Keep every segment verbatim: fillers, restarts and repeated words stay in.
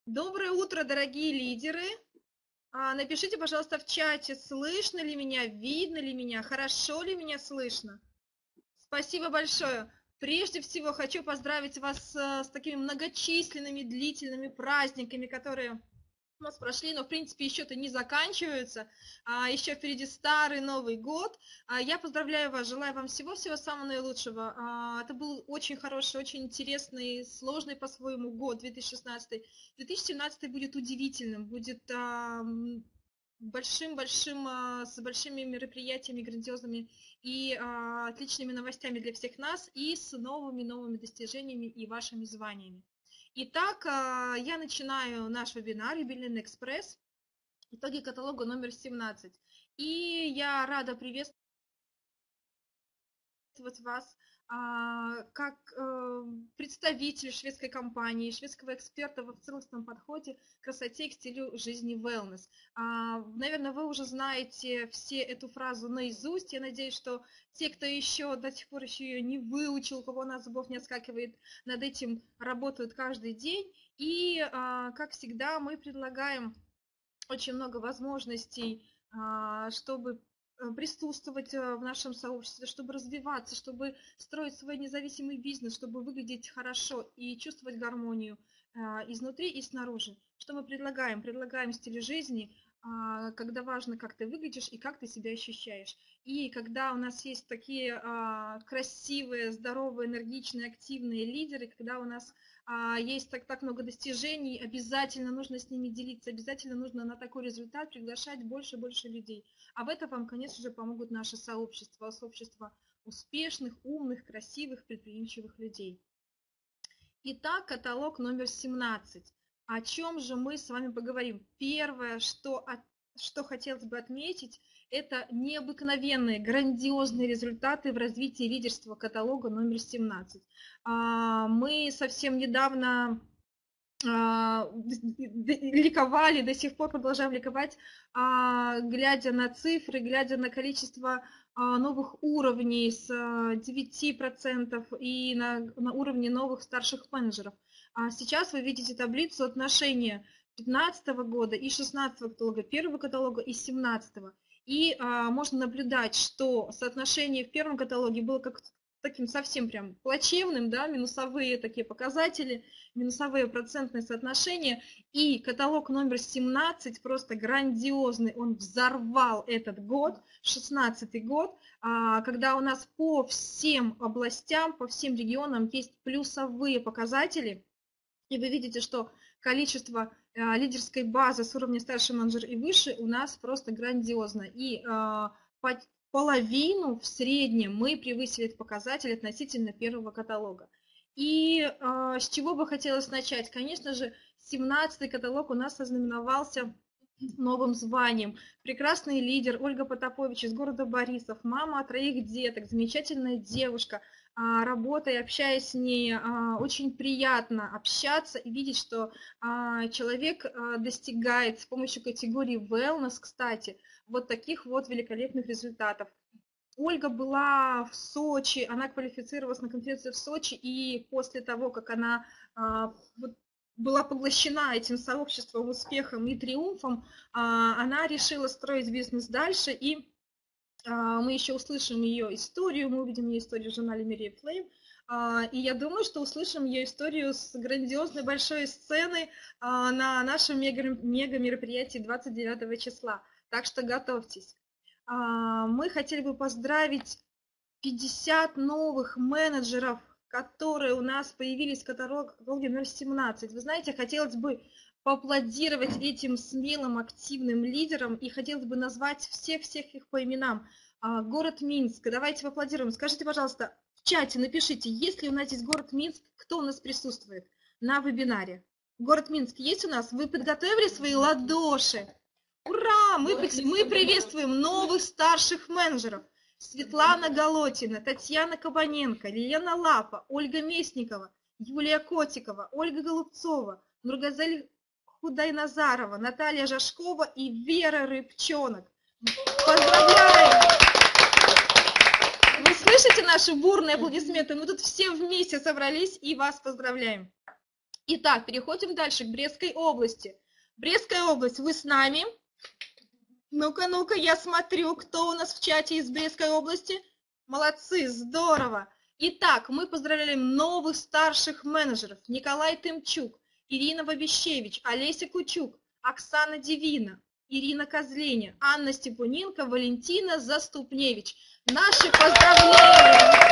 Доброе утро, дорогие лидеры! А, Напишите, пожалуйста, в чате, слышно ли меня, видно ли меня, хорошо ли меня слышно. Спасибо большое. Прежде всего хочу поздравить вас э, с такими многочисленными длительными праздниками, которые у нас прошли, но в принципе еще-то не заканчиваются, а, еще впереди старый Новый год. А, Я поздравляю вас, желаю вам всего-всего самого наилучшего. А, Это был очень хороший, очень интересный, сложный по-своему год две тысячи шестнадцатый. две тысячи семнадцатый будет удивительным, будет большим-большим, с большими мероприятиями грандиозными и а, отличными новостями для всех нас и с новыми-новыми достижениями и вашими званиями. Итак, я начинаю наш вебинар «Юбилейный экспресс. Итоги каталога номер семнадцать». И я рада приветствовать вас как представитель шведской компании, шведского эксперта в целостном подходе к красоте, к стилю жизни wellness. Наверное, вы уже знаете все эту фразу наизусть. Я надеюсь, что те, кто еще до сих пор еще ее не выучил, у кого на зубов не отскакивает, над этим работают каждый день. И, как всегда, мы предлагаем очень много возможностей, чтобы присутствовать в нашем сообществе, чтобы развиваться, чтобы строить свой независимый бизнес, чтобы выглядеть хорошо и чувствовать гармонию изнутри и снаружи. Что мы предлагаем? Предлагаем стиль жизни, когда важно, как ты выглядишь и как ты себя ощущаешь. И когда у нас есть такие красивые, здоровые, энергичные, активные лидеры, когда у нас есть так, так много достижений, обязательно нужно с ними делиться, обязательно нужно на такой результат приглашать больше и больше людей. А в этом вам, конечно же, помогут наши сообщества, сообщества успешных, умных, красивых, предприимчивых людей. Итак, каталог номер семнадцать. О чем же мы с вами поговорим? Первое, что, что хотелось бы отметить, это необыкновенные, грандиозные результаты в развитии лидерства каталога номер семнадцать. Мы совсем недавно ликовали, до сих пор продолжаем ликовать, глядя на цифры, глядя на количество новых уровней с девяти процентов и на, на уровне новых старших менеджеров. Сейчас вы видите таблицу отношения две тысячи пятнадцатого года и две тысячи шестнадцатого каталога, первого каталога и две тысячи семнадцатого. И а, можно наблюдать, что соотношение в первом каталоге было как таким совсем прям плачевным, да, минусовые такие показатели, минусовые процентные соотношения. И каталог номер семнадцать просто грандиозный, он взорвал этот год, шестнадцатый год, когда у нас по всем областям, по всем регионам есть плюсовые показатели. И вы видите, что количество лидерской базы с уровня старший менеджер и выше у нас просто грандиозно. И половину в среднем мы превысили этот показатель относительно первого каталога. И э, с чего бы хотелось начать? Конечно же, семнадцатый каталог у нас ознаменовался новым званием. Прекрасный лидер Ольга Потапович из города Борисов, мама троих деток, замечательная девушка. А, работая, общаясь с ней, а, очень приятно общаться и видеть, что а, человек а, достигает с помощью категории wellness, кстати, вот таких вот великолепных результатов. Ольга была в Сочи, она квалифицировалась на конференции в Сочи, и после того, как она а, вот, была поглощена этим сообществом, успехом и триумфом, а, она решила строить бизнес дальше, и а, мы еще услышим ее историю, мы увидим ее историю в журнале Miriam Flame, а, и я думаю, что услышим ее историю с грандиозной большой сцены а, на нашем мега-мероприятии двадцать девятого числа, так что готовьтесь. Мы хотели бы поздравить пятьдесят новых менеджеров, которые у нас появились в каталоге номер семнадцать. Вы знаете, хотелось бы поаплодировать этим смелым, активным лидерам и хотелось бы назвать всех-всех их по именам. Город Минск, давайте поаплодируем. Скажите, пожалуйста, в чате напишите, есть ли у нас здесь город Минск, кто у нас присутствует на вебинаре. Город Минск есть у нас? Вы подготовили свои ладоши? Ура! Мы, мы приветствуем новых старших менеджеров. Светлана Голотина, Татьяна Кабаненко, Лена Лапа, Ольга Местникова, Юлия Котикова, Ольга Голубцова, Нургазель Худайназарова, Наталья Жашкова и Вера Рыбчонок. Поздравляем! Вы слышите наши бурные аплодисменты? Мы тут все вместе собрались и вас поздравляем. Итак, переходим дальше к Брестской области. Брестская область, вы с нами? Ну-ка, ну-ка, я смотрю, кто у нас в чате из Брестской области. Молодцы, здорово. Итак, мы поздравляем новых старших менеджеров. Николай Тымчук, Ирина Бабищевич, Олеся Кучук, Оксана Дивина, Ирина Козленя, Анна Степуненко, Валентина Заступневич. Наши поздравления!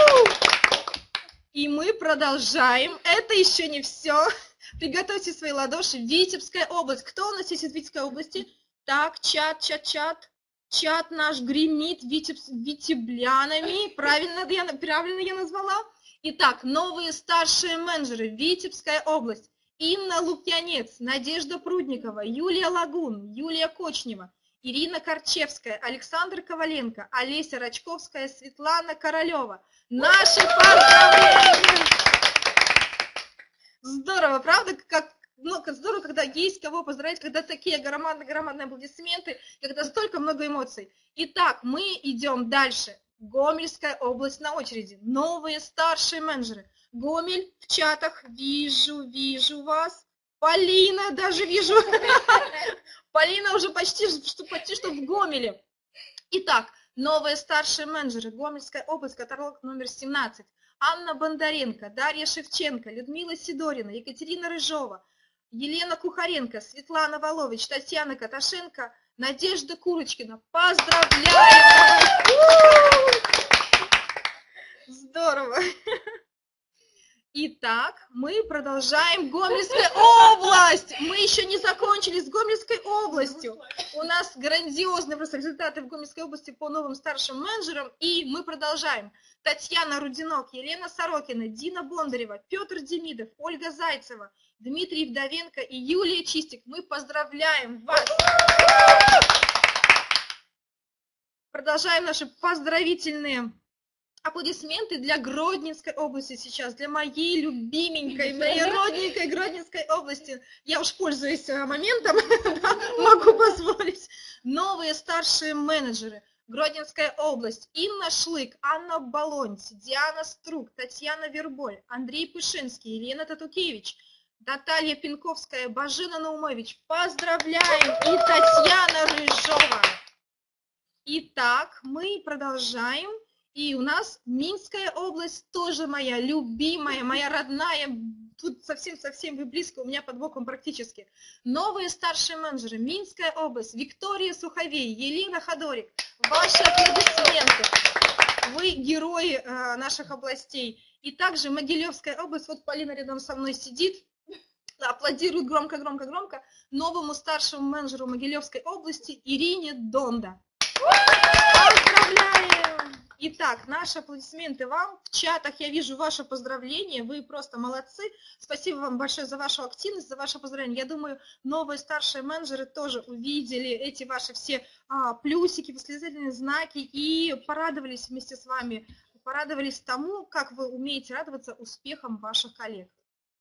И мы продолжаем. Это еще не все. Приготовьте свои ладоши. Витебская область. Кто у нас есть из Витебской области? Так, чат, чат, чат. Чат наш гремит витеб, витеблянами. Правильно я, правильно я назвала? Итак, новые старшие менеджеры. Витебская область. Инна Лукьянец, Надежда Прудникова, Юлия Лагун, Юлия Кочнева, Ирина Корчевская, Александр Коваленко, Олеся Рачковская, Светлана Королева. Наши поздравления! Здорово, правда? Как, ну, как здорово, когда есть кого поздравить, когда такие громадные-громадные аплодисменты, когда столько много эмоций. Итак, мы идем дальше. Гомельская область на очереди. Новые старшие менеджеры. Гомель в чатах. Вижу, вижу вас. Полина даже вижу. Полина уже почти что, почти что в Гомеле. Итак, новые старшие менеджеры. Гомельская область, каталог номер семнадцать. Анна Бондаренко, Дарья Шевченко, Людмила Сидорина, Екатерина Рыжова, Елена Кухаренко, Светлана Волович, Татьяна Каташенко, Надежда Курочкина. Поздравляю! Здорово! Итак, мы продолжаем. Гомельская область! Мы еще не закончили с Гомельской областью. У нас грандиозные просто результаты в Гомельской области по новым старшим менеджерам. И мы продолжаем. Татьяна Рудинок, Елена Сорокина, Дина Бондарева, Петр Демидов, Ольга Зайцева, Дмитрий Вдовенко и Юлия Чистик. Мы поздравляем вас! Продолжаем наши поздравительные аплодисменты для Гродненской области сейчас, для моей любименькой, моей родненькой Гродненской области. Я уж пользуюсь моментом, могу позволить. Новые старшие менеджеры. Гродненская область. Инна Шлык, Анна Болонь, Диана Струк, Татьяна Верболь, Андрей Пышинский, Елена Татукевич, Наталья Пинковская, Бажена Наумович. Поздравляем! И Татьяна Рыжова. Итак, мы продолжаем. И у нас Минская область тоже моя любимая, моя родная. Тут совсем-совсем вы близко, у меня под боком практически. Новые старшие менеджеры. Минская область. Виктория Суховей, Елена Ходорик. Ваши аплодисменты. Вы герои э, наших областей. И также Могилевская область. Вот Полина рядом со мной сидит. Аплодирует громко-громко-громко новому старшему менеджеру Могилевской области Ирине Донда. Поздравляем! Итак, наши аплодисменты вам. В чатах я вижу ваше поздравление. Вы просто молодцы. Спасибо вам большое за вашу активность, за ваше поздравление. Я думаю, новые старшие менеджеры тоже увидели эти ваши все а, плюсики, восклицательные знаки и порадовались вместе с вами, порадовались тому, как вы умеете радоваться успехам ваших коллег.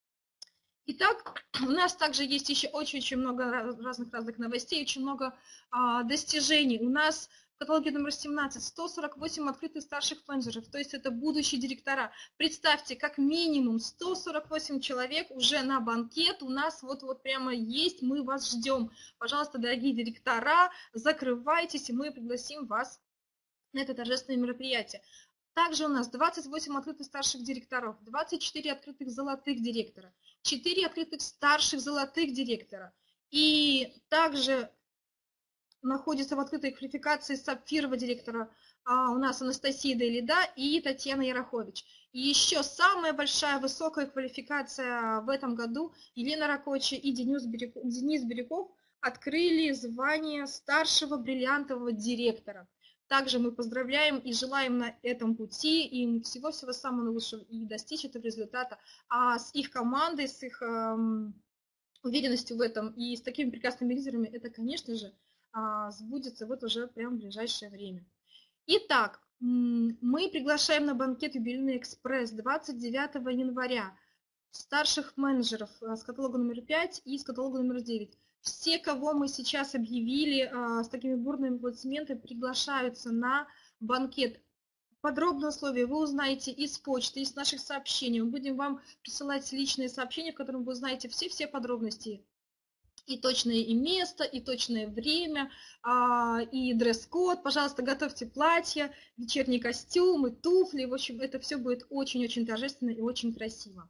Итак, у нас также есть еще очень-очень много разных-разных новостей, очень много а, достижений. У нас в каталоге номер семнадцать сто сорок восемь открытых старших менеджеров, то есть это будущие директора. Представьте, как минимум сто сорок восемь человек уже на банкет у нас вот-вот прямо есть, мы вас ждем. Пожалуйста, дорогие директора, закрывайтесь, и мы пригласим вас на это торжественное мероприятие. Также у нас двадцать восемь открытых старших директоров, двадцать четыре открытых золотых директора, четыре открытых старших золотых директора. И также находится в открытой квалификации сапфирового директора а, у нас Анастасия Дейлида и Татьяна Ярохович. И еще самая большая высокая квалификация в этом году Елена Ракочи и Денис Бирюков, Денис Бирюков открыли звание старшего бриллиантового директора. Также мы поздравляем и желаем на этом пути им всего-всего самого лучшего и достичь этого результата. А с их командой, с их эм, уверенностью в этом и с такими прекрасными лидерами это, конечно же, э, сбудется вот уже прямо в ближайшее время. Итак, мы приглашаем на банкет «Юбилейный экспресс» двадцать девятого января старших менеджеров с каталога номер пять и с каталога номер девять. Все, кого мы сейчас объявили а, с такими бурными аплодисментами, приглашаются на банкет. подробные условия вы узнаете из почты, из наших сообщений. Мы будем вам присылать личные сообщения, в которых вы узнаете все-все подробности. И точное и место, и точное время, и дресс-код. Пожалуйста, готовьте платья, вечерние костюмы, туфли. В общем, это все будет очень-очень торжественно и очень красиво.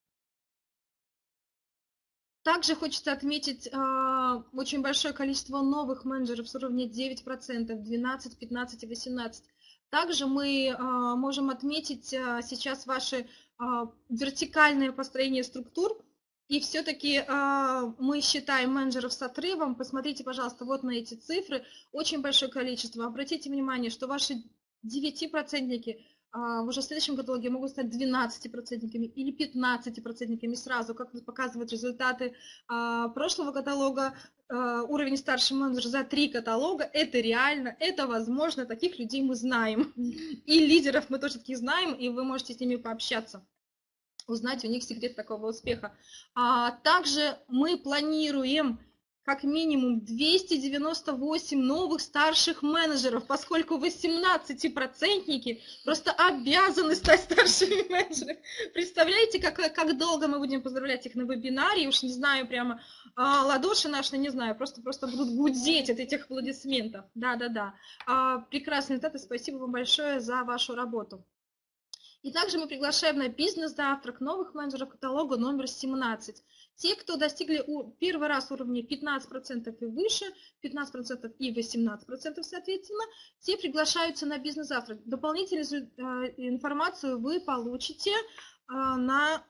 Также хочется отметить очень большое количество новых менеджеров с уровня девять процентов, двенадцать, пятнадцать и восемнадцать. Также мы можем отметить сейчас ваше вертикальное построение структур. И все-таки э, мы считаем менеджеров с отрывом. Посмотрите, пожалуйста, вот на эти цифры. Очень большое количество. Обратите внимание, что ваши девятипроцентники э, уже в следующем каталоге могут стать двенадцатипроцентниками или пятнадцатипроцентниками сразу, как показывают результаты э, прошлого каталога. Э, уровень старший менеджер за три каталога. Это реально, это возможно. Таких людей мы знаем. И лидеров мы тоже таких знаем, и вы можете с ними пообщаться, узнать у них секрет такого успеха. А также мы планируем как минимум двести девяносто восемь новых старших менеджеров, поскольку восемнадцатипроцентники просто обязаны стать старшими менеджерами. Представляете, как, как долго мы будем поздравлять их на вебинаре, уж не знаю, прямо а, ладоши наши, не знаю, просто, просто будут гудеть от этих аплодисментов. Да-да-да. А, прекрасные результаты, спасибо вам большое за вашу работу. И также мы приглашаем на бизнес-завтрак новых менеджеров каталога номер семнадцать. Те, кто достигли первый раз уровня пятнадцать процентов и выше, пятнадцать процентов и восемнадцать процентов соответственно, те приглашаются на бизнес-завтрак. Дополнительную информацию вы получите на,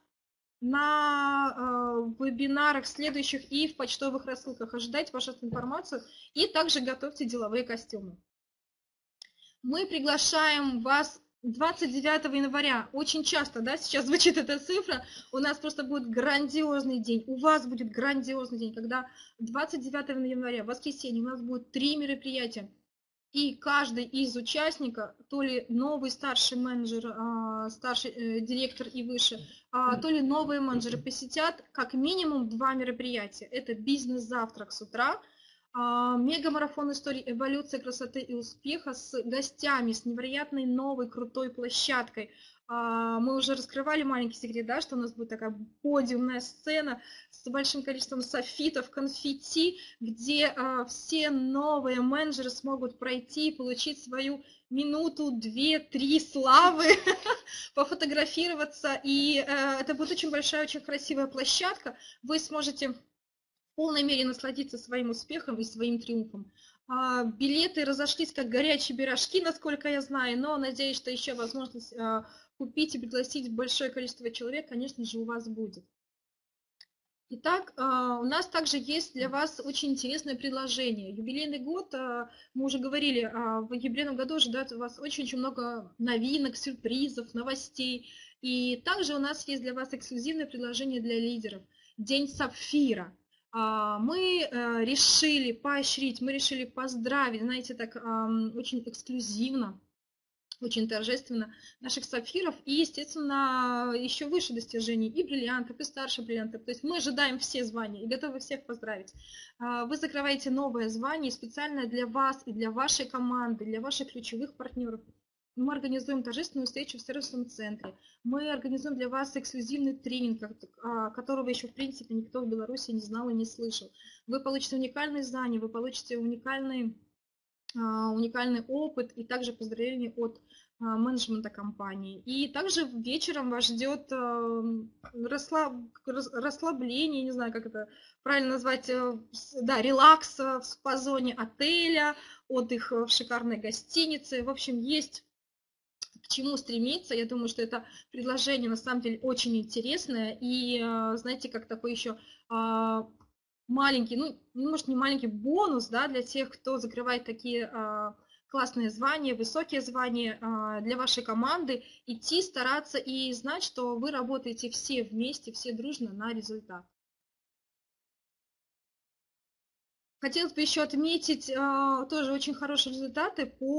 на вебинарах следующих и в почтовых рассылках. Ожидайте вашу информацию и также готовьте деловые костюмы. Мы приглашаем вас двадцать девятого января, очень часто, да, сейчас звучит эта цифра, у нас просто будет грандиозный день, у вас будет грандиозный день, когда двадцать девятого января, в воскресенье, у нас будет три мероприятия, и каждый из участников, то ли новый старший менеджер, старший директор и выше, то ли новые менеджеры посетят как минимум два мероприятия. Это бизнес-завтрак с утра, мега-марафон истории эволюции красоты и успеха с гостями, с невероятной новой крутой площадкой. Мы уже раскрывали маленький секрет, да, что у нас будет такая подиумная сцена с большим количеством софитов, конфетти, где все новые менеджеры смогут пройти и получить свою минуту, две, три славы, пофотографироваться. И это будет очень большая, очень красивая площадка. Вы сможете в полной мере насладиться своим успехом и своим триумфом. Билеты разошлись как горячие пирожки, насколько я знаю, но надеюсь, что еще возможность купить и пригласить большое количество человек, конечно же, у вас будет. Итак, у нас также есть для вас очень интересное предложение. Юбилейный год, мы уже говорили, в юбилейном году ожидает вас очень-очень много новинок, сюрпризов, новостей. И также у нас есть для вас эксклюзивное предложение для лидеров. День сапфира. Мы решили поощрить, мы решили поздравить, знаете, так очень эксклюзивно, очень торжественно наших сапфиров и, естественно, еще выше достижений и бриллиантов, и старше бриллиантов. То есть мы ожидаем все звания и готовы всех поздравить. Вы закрываете новое звание специально для вас и для вашей команды, для ваших ключевых партнеров. Мы организуем торжественную встречу в сервисном центре. Мы организуем для вас эксклюзивный тренинг, которого еще, в принципе, никто в Беларуси не знал и не слышал. Вы получите уникальные знания, вы получите уникальный, уникальный опыт и также поздравления от менеджмента компании. И также вечером вас ждет расслабление, не знаю, как это правильно назвать, да, релакс в спа-зоне отеля, отдых в шикарной гостинице. В общем, есть к чему стремиться. Я думаю, что это предложение на самом деле очень интересное. И, знаете, как такой еще маленький, ну, может, не маленький бонус, да, для тех, кто закрывает такие классные звания, высокие звания для вашей команды, идти, стараться и знать, что вы работаете все вместе, все дружно на результат. Хотелось бы еще отметить тоже очень хорошие результаты по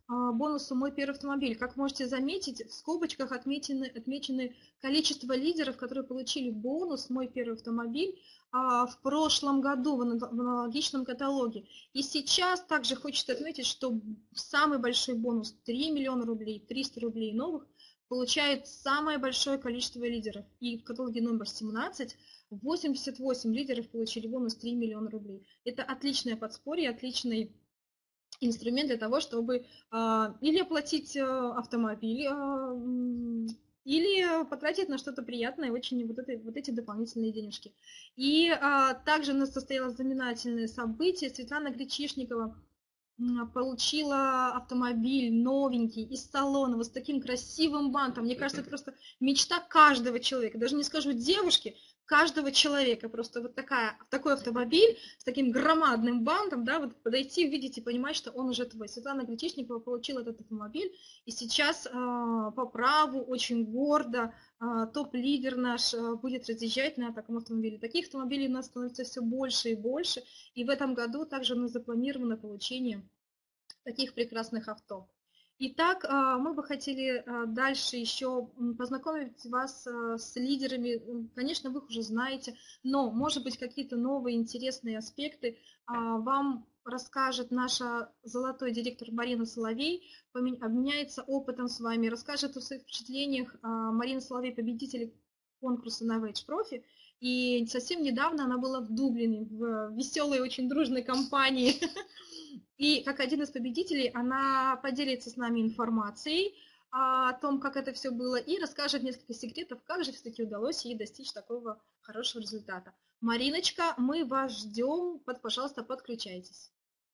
бонусу «Мой первый автомобиль». Как можете заметить, в скобочках отмечены, отмечены количество лидеров, которые получили бонус «Мой первый автомобиль» в прошлом году в аналогичном каталоге. И сейчас также хочется отметить, что самый большой бонус три миллиона рублей, триста рублей новых получает самое большое количество лидеров. И в каталоге номер семнадцать восемьдесят восемь лидеров получили бонус три миллиона рублей. Это отличное подспорье, отличный инструмент для того, чтобы а, или оплатить а, автомобиль, а, или потратить на что-то приятное, очень вот, это, вот эти дополнительные денежки. И а, также у нас состоялось знаменательное событие. Светлана Гречишникова получила автомобиль новенький из салона, вот с таким красивым бантом. Мне кажется, это просто мечта каждого человека, даже не скажу девушки, каждого человека. Просто вот такая, такой автомобиль с таким громадным бантом, да, вот подойти, видеть и понимать, что он уже твой. Светлана Гречишникова получила этот автомобиль, и сейчас э, по праву очень гордо э, топ-лидер наш э, будет разъезжать на таком автомобиле. Таких автомобилей у нас становится все больше и больше, и в этом году также у нас запланировано получение таких прекрасных авто. Итак, мы бы хотели дальше еще познакомить вас с лидерами. Конечно, вы их уже знаете, но, может быть, какие-то новые интересные аспекты вам расскажет наша золотой директор Марина Соловей, обменяется опытом с вами, расскажет о своих впечатлениях. Марина Соловей – победитель конкурса Novage Profi. И совсем недавно она была в Дублине, в веселой, очень дружной компании. И как один из победителей она поделится с нами информацией о том, как это все было, и расскажет несколько секретов, как же все-таки удалось ей достичь такого хорошего результата. Мариночка, мы вас ждем. Под, пожалуйста, подключайтесь.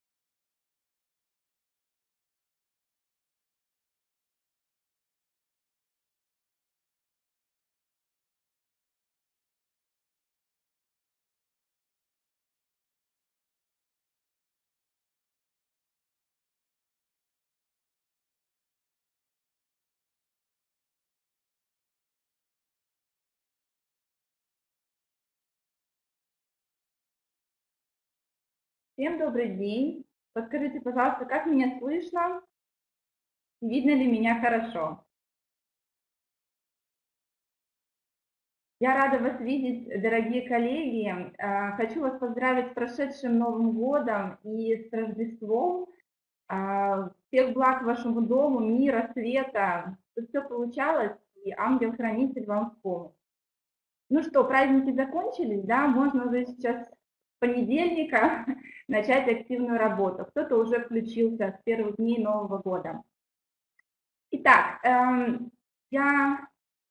Всем добрый день. Подскажите, пожалуйста, как меня слышно? Видно ли меня хорошо? Я рада вас видеть, дорогие коллеги. Хочу вас поздравить с прошедшим Новым годом и с Рождеством. Всех благ вашему дому, мира, света, чтобы все получалось, и ангел-хранитель вам в помощь. Ну что, праздники закончились, да? Можно уже сейчас с понедельника начать активную работу. Кто-то уже включился с первых дней Нового года. Итак, эм, я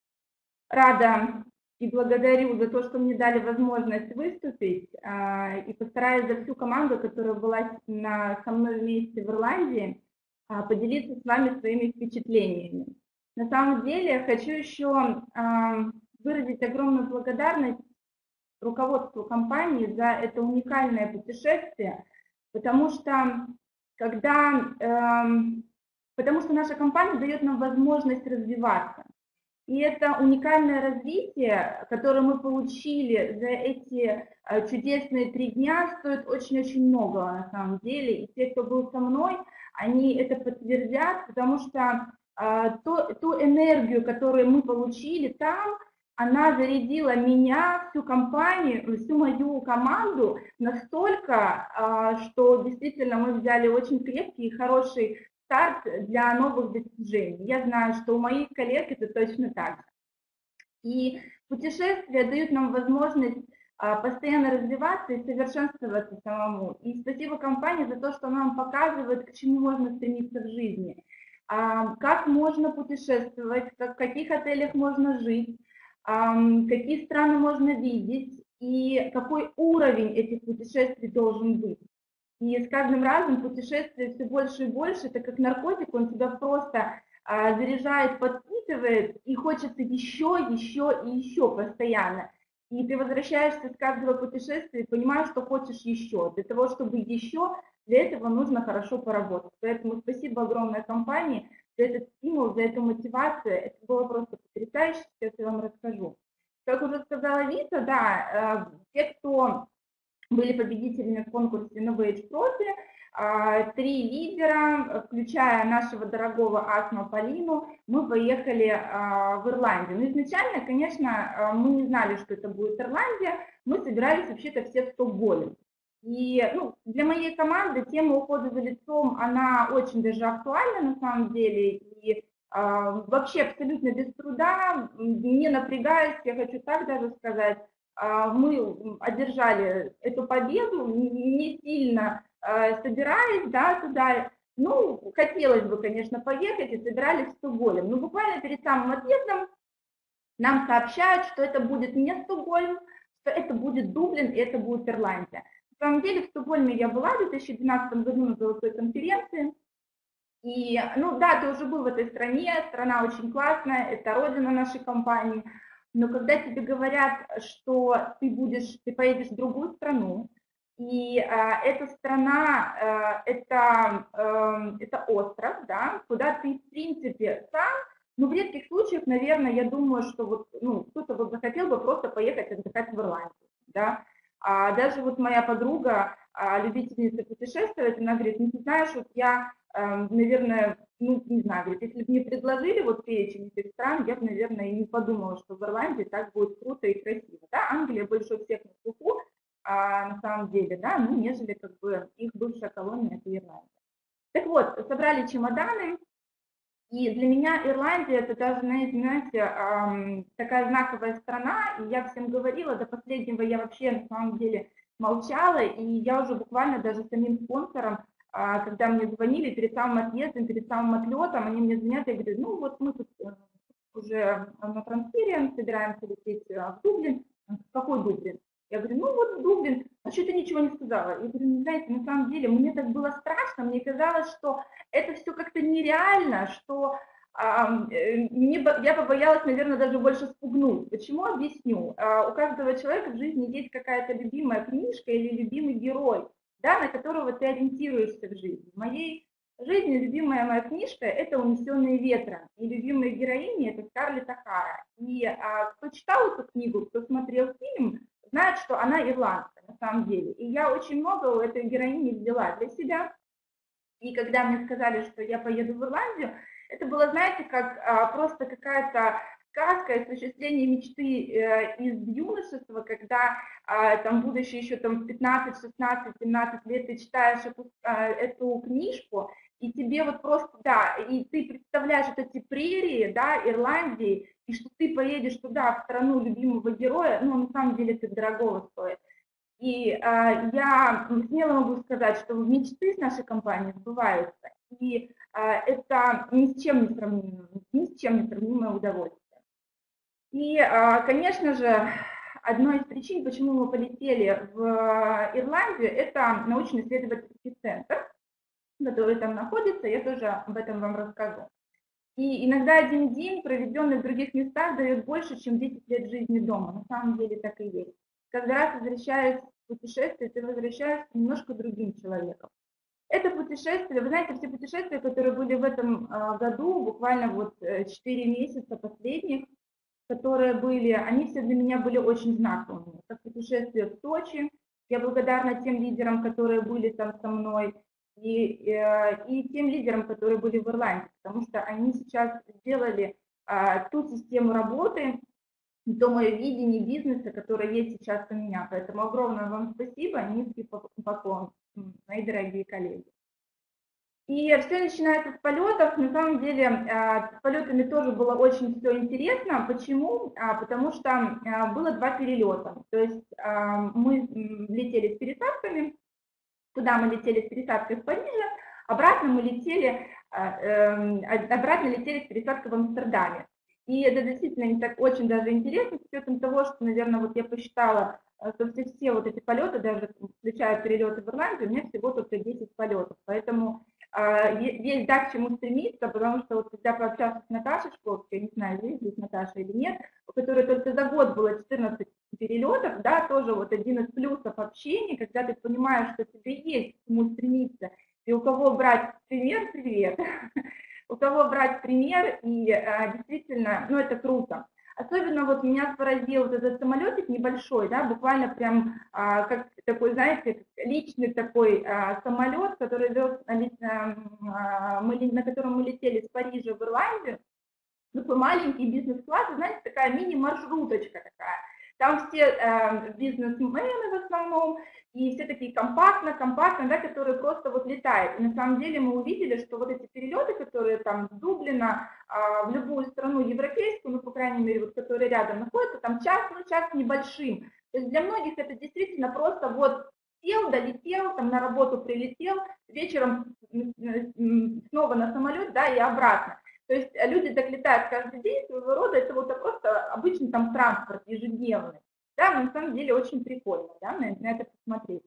рада и благодарю за то, что мне дали возможность выступить, э, и постараюсь за всю команду, которая была на, со мной вместе в Ирландии, э, поделиться с вами своими впечатлениями. На самом деле, я хочу еще э, выразить огромную благодарность руководству компании за это уникальное путешествие, потому что когда, э, потому что наша компания дает нам возможность развиваться. И это уникальное развитие, которое мы получили за эти чудесные три дня, стоит очень-очень много на самом деле. И те, кто был со мной, они это подтвердят, потому что э, то, ту энергию, которую мы получили там, она зарядила меня, всю компанию, всю мою команду настолько, что действительно мы взяли очень крепкий и хороший старт для новых достижений. Я знаю, что у моих коллег это точно так же. И путешествия дают нам возможность постоянно развиваться и совершенствоваться самому. И спасибо компании за то, что она нам показывает, к чему можно стремиться в жизни, как можно путешествовать, в каких отелях можно жить, какие страны можно видеть и какой уровень этих путешествий должен быть. И с каждым разом путешествие все больше и больше, это как наркотик, он тебя просто а, заряжает, подпитывает, и хочется еще, еще и еще постоянно. И ты возвращаешься с каждого путешествия и понимаешь, что хочешь еще. Для того, чтобы еще, для этого нужно хорошо поработать. Поэтому спасибо огромной компании за этот стимул, за эту мотивацию. Это было просто потрясающе, сейчас я вам расскажу. Как уже сказала Вита, да, те, кто были победителями в конкурсе Novage Profi, Три лидера, включая нашего дорогого Асма Полину, мы поехали в Ирландию. Но изначально, конечно, мы не знали, что это будет Ирландия, мы собирались вообще-то все в Стокгольм. И ну, для моей команды тема ухода за лицом, она очень даже актуальна на самом деле, и э, вообще абсолютно без труда, не напрягаясь, я хочу так даже сказать, э, мы одержали эту победу, не, не сильно э, собираясь, да, туда. Ну, хотелось бы, конечно, поехать, и собирались в Стокгольм, но буквально перед самым отъездом нам сообщают, что это будет не Стокгольм, что это будет Дублин, и это будет Ирландия. На самом деле в Стокгольме я была в две тысячи двенадцатом году на золотой конференции. И, ну да, ты уже был в этой стране, страна очень классная, это родина нашей компании. Но когда тебе говорят, что ты будешь, ты поедешь в другую страну, и э, эта страна, э, это, э, это остров, да, куда ты, в принципе, сам, ну, в редких случаях, наверное, я думаю, что вот, ну, кто-то вот захотел бы просто поехать отдыхать в Ирландию, да. А даже вот моя подруга, любительница путешествовать, она говорит, ну, ты знаешь, вот я, наверное, ну, не знаю, говорит, если бы мне предложили вот перечень этих стран, я бы, наверное, и не подумала, что в Ирландии так будет круто и красиво, да, Англия больше всех на слуху, а, на самом деле, да, ну, нежели как бы их бывшая колония, это Ирландия. Так вот, собрали чемоданы, и для меня Ирландия это даже, знаете, такая знаковая страна, и я всем говорила, до последнего я вообще на самом деле молчала, и я уже буквально даже самим спонсором, когда мне звонили перед самым отъездом, перед самым отлетом, они мне звонят и говорят, ну вот мы тут уже на трансфере собираемся лететь в Дублин. Какой Дублин? Я говорю, ну вот в Дублин. А что ты ничего не сказала? Я говорю, ну, знаете, на самом деле мне так было страшно, мне казалось, что это все как-то нереально, что а, мне, я побоялась, наверное, даже больше спугнуть. Почему? Объясню. А, у каждого человека в жизни есть какая-то любимая книжка или любимый герой, да, на которого ты ориентируешься в жизни. В моей жизни любимая моя книжка – это «Унесенные ветром», и любимая героиня – это Скарлетт О'Хара. И а, кто читал эту книгу, кто смотрел фильм, знает, что она ирландка на самом деле. И я очень много у этой героини взяла для себя. И когда мне сказали, что я поеду в Ирландию, это было, знаете, как а, просто какая-то сказка, осуществление мечты э, из юношества, когда э, там, будучи еще там пятнадцать, шестнадцать, семнадцать лет, ты читаешь эту, э, эту книжку, и тебе вот просто, да, и ты представляешь вот эти прерии, да, Ирландии, и что ты поедешь туда, в страну любимого героя, ну, на самом деле это дорогого стоит. И э, я смело могу сказать, что мечты с нашей компанией сбываются, и э, это ни с чем не сравнимое, ни с чем не сравнимое удовольствие. И, конечно же, одной из причин, почему мы полетели в Ирландию, это научно-исследовательский центр, который там находится, я тоже об этом вам расскажу. И иногда один день, проведенный в других местах, дает больше, чем десять лет жизни дома. На самом деле так и есть. Каждый раз, возвращаясь в путешествие, ты возвращаешься немножко другим человеком. Это путешествие, вы знаете, все путешествия, которые были в этом году, буквально вот четыре месяца последних, которые были, они все для меня были очень знаковыми. Как путешествие в Сочи, я благодарна тем лидерам, которые были там со мной, и, и тем лидерам, которые были в Ирландии, потому что они сейчас сделали а, ту систему работы, то мое видение бизнеса, которое есть сейчас у меня. Поэтому огромное вам спасибо, низкий поклон, мои дорогие коллеги. И все начинается с полетов. На самом деле с полетами тоже было очень все интересно. Почему? Потому что было два перелета. То есть мы летели с пересадками. Туда мы летели с пересадкой в Париже, обратно мы летели, обратно летели с пересадкой в Амстердаме. И это действительно не так очень даже интересно, с учетом того, что, наверное, вот я посчитала, что все, все вот эти полеты, даже включая перелеты в Ирландию, у меня всего только десять полетов. Поэтому есть да к чему стремиться, потому что вот когда пообщался с Наташей Шкловской, я не знаю, есть здесь Наташа или нет, у которой только за год было четырнадцать перелетов, да, тоже вот один из плюсов общения, когда ты понимаешь, что тебе есть к чему стремиться, и у кого брать пример, привет, у кого брать пример, и действительно, ну это круто. Особенно вот меня поразил вот этот самолетик небольшой, да, буквально прям а, как такой, знаете, личный такой а, самолет, который вез, а, мы, на котором мы летели с Парижа в Ирландию, такой маленький бизнес-класс, знаете, такая мини-маршруточка такая. Там все э, бизнесмены в основном, и все такие компактно-компактно, да, которые просто вот летают. И на самом деле мы увидели, что вот эти перелеты, которые там с Дублина э, в любую страну европейскую, ну, по крайней мере, вот, которые рядом находятся, там час, ну, час небольшим. То есть для многих это действительно просто вот сел, долетел, там на работу прилетел, вечером снова на самолет, да, и обратно. То есть люди так летают каждый день, своего рода, это вот просто обычный там транспорт ежедневный. Да, но на самом деле очень прикольно, да, на, на это посмотреть.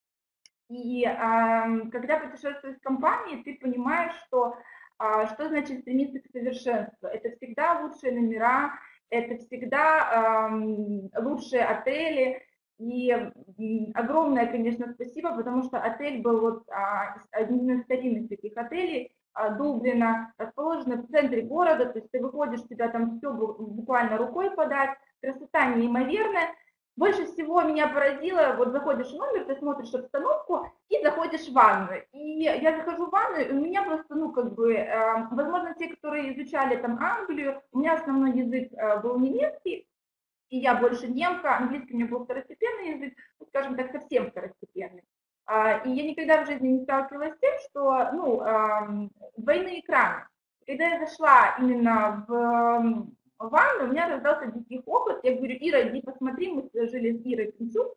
И а, когда путешествуешь с компанией, ты понимаешь, что, а, что значит стремиться к совершенству. Это всегда лучшие номера, это всегда а, лучшие отели. И огромное, конечно, спасибо, потому что отель был вот а, один из старинных таких отелей, Дублина, расположена в центре города, то есть ты выходишь, тебя там все буквально рукой подать, красота неимоверная. Больше всего меня поразило, вот заходишь в номер, ты смотришь обстановку и заходишь в ванную. И я захожу в ванную, и у меня просто, ну, как бы, э, возможно, те, которые изучали там Англию, у меня основной язык э, был немецкий, и я больше немка, английский у меня был второстепенный язык, ну, скажем так, совсем второстепенный. И я никогда в жизни не сталкивалась с тем, что, ну, двойные экраны. Когда я зашла именно в ванну, у меня раздался дикий хохот. Я говорю: Ира, иди посмотри, мы жили с Ирой Пинчук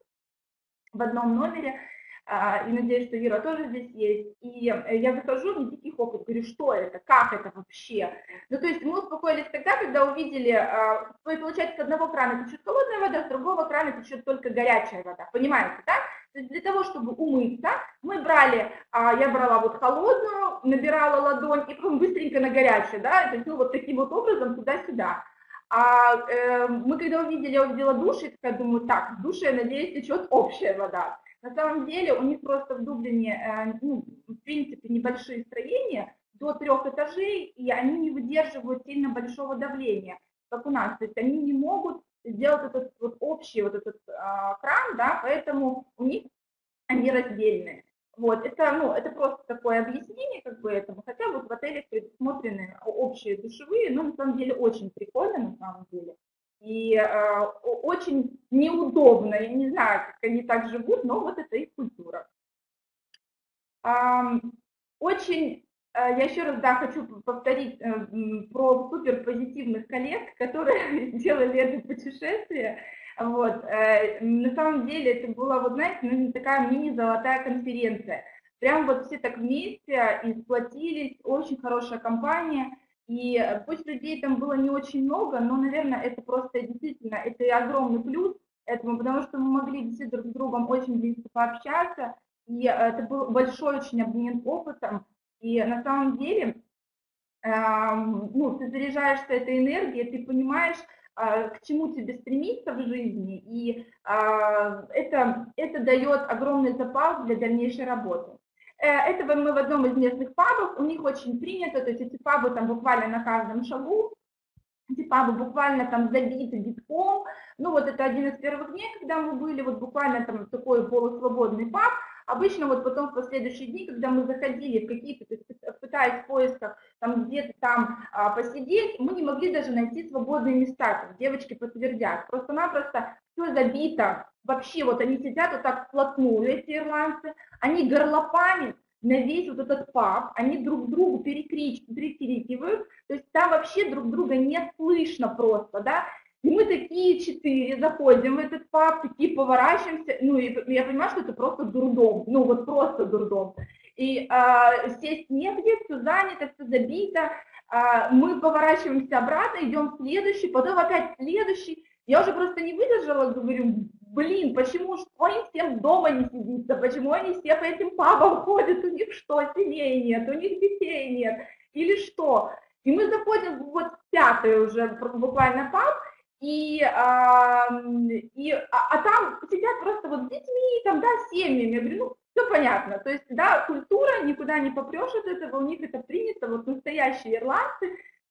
в одном номере, и надеюсь, что Ира тоже здесь есть. И я захожу, мне дикий хохот, говорю: что это, как это вообще? Ну, то есть мы успокоились тогда, когда увидели, что, получается, с одного крана течет холодная вода, с другого крана течет только горячая вода, понимаете, да? То есть для того, чтобы умыться, мы брали, я брала вот холодную, набирала ладонь и потом быстренько на горячую, да, то есть, ну, вот таким вот образом туда-сюда. А э, мы когда увидели, я увидела душ, и такая думаю: так, в душе, я надеюсь, течет общая вода. На самом деле у них просто в Дублине, э, ну, в принципе, небольшие строения, до трех этажей, и они не выдерживают сильно большого давления, как у нас. То есть они не могут сделать этот вот общий вот этот а, кран, да, поэтому у них они раздельные. Вот, это, ну, это просто такое объяснение, как бы, этому, хотя вот в отелях предусмотрены общие душевые, но на самом деле очень прикольно, на самом деле, и э, очень неудобно, я не знаю, как они так живут, но вот это их культура. Э, очень, э, я еще раз, да, хочу повторить э, про супер позитивных коллег, которые сделали это путешествие. Вот, э, на самом деле это была, вот знаете, ну, такая мини-золотая конференция. Прям вот все так вместе и сплотились, очень хорошая компания. И пусть людей там было не очень много, но, наверное, это просто действительно, это и огромный плюс этому, потому что мы могли все друг с другом очень близко пообщаться, и это был большой очень обмен опытом. И на самом деле, э, ну, ты заряжаешься этой энергией, ты понимаешь, к чему тебе стремиться в жизни, и а, это, это дает огромный запас для дальнейшей работы. Это мы в одном из местных пабов, у них очень принято, то есть эти пабы там буквально на каждом шагу, эти пабы буквально там забиты битком, ну вот это один из первых дней, когда мы были, вот буквально там такой полусвободный паб. Обычно вот потом в последующие дни, когда мы заходили в какие-то, пытаясь в поисках там где-то там а, посидеть, мы не могли даже найти свободные места, как девочки подтвердят. Просто-напросто все забито, вообще вот они сидят вот так вплотную, эти ирландцы, они горлопами на весь вот этот паб, они друг другу перекрикивают, то есть там вообще друг друга не слышно просто, да. И мы такие четыре заходим в этот паб, такие поворачиваемся, ну, и я понимаю, что это просто дурдом, ну, вот просто дурдом. И э, сесть негде, все занято, все забито, э, мы поворачиваемся обратно, идем в следующий, потом опять в следующий. Я уже просто не выдержала, говорю: блин, почему что им всем дома не сидится, почему они все по этим пабам ходят, у них что, семей нет, у них детей нет, или что? И мы заходим вот в пятый уже буквально паб, И, а, и, а, а там сидят просто вот с детьми, там, да, с семьями. Я говорю: ну, все понятно. То есть, да, культура, никуда не попрешь от этого, у них это принято, вот настоящие ирландцы,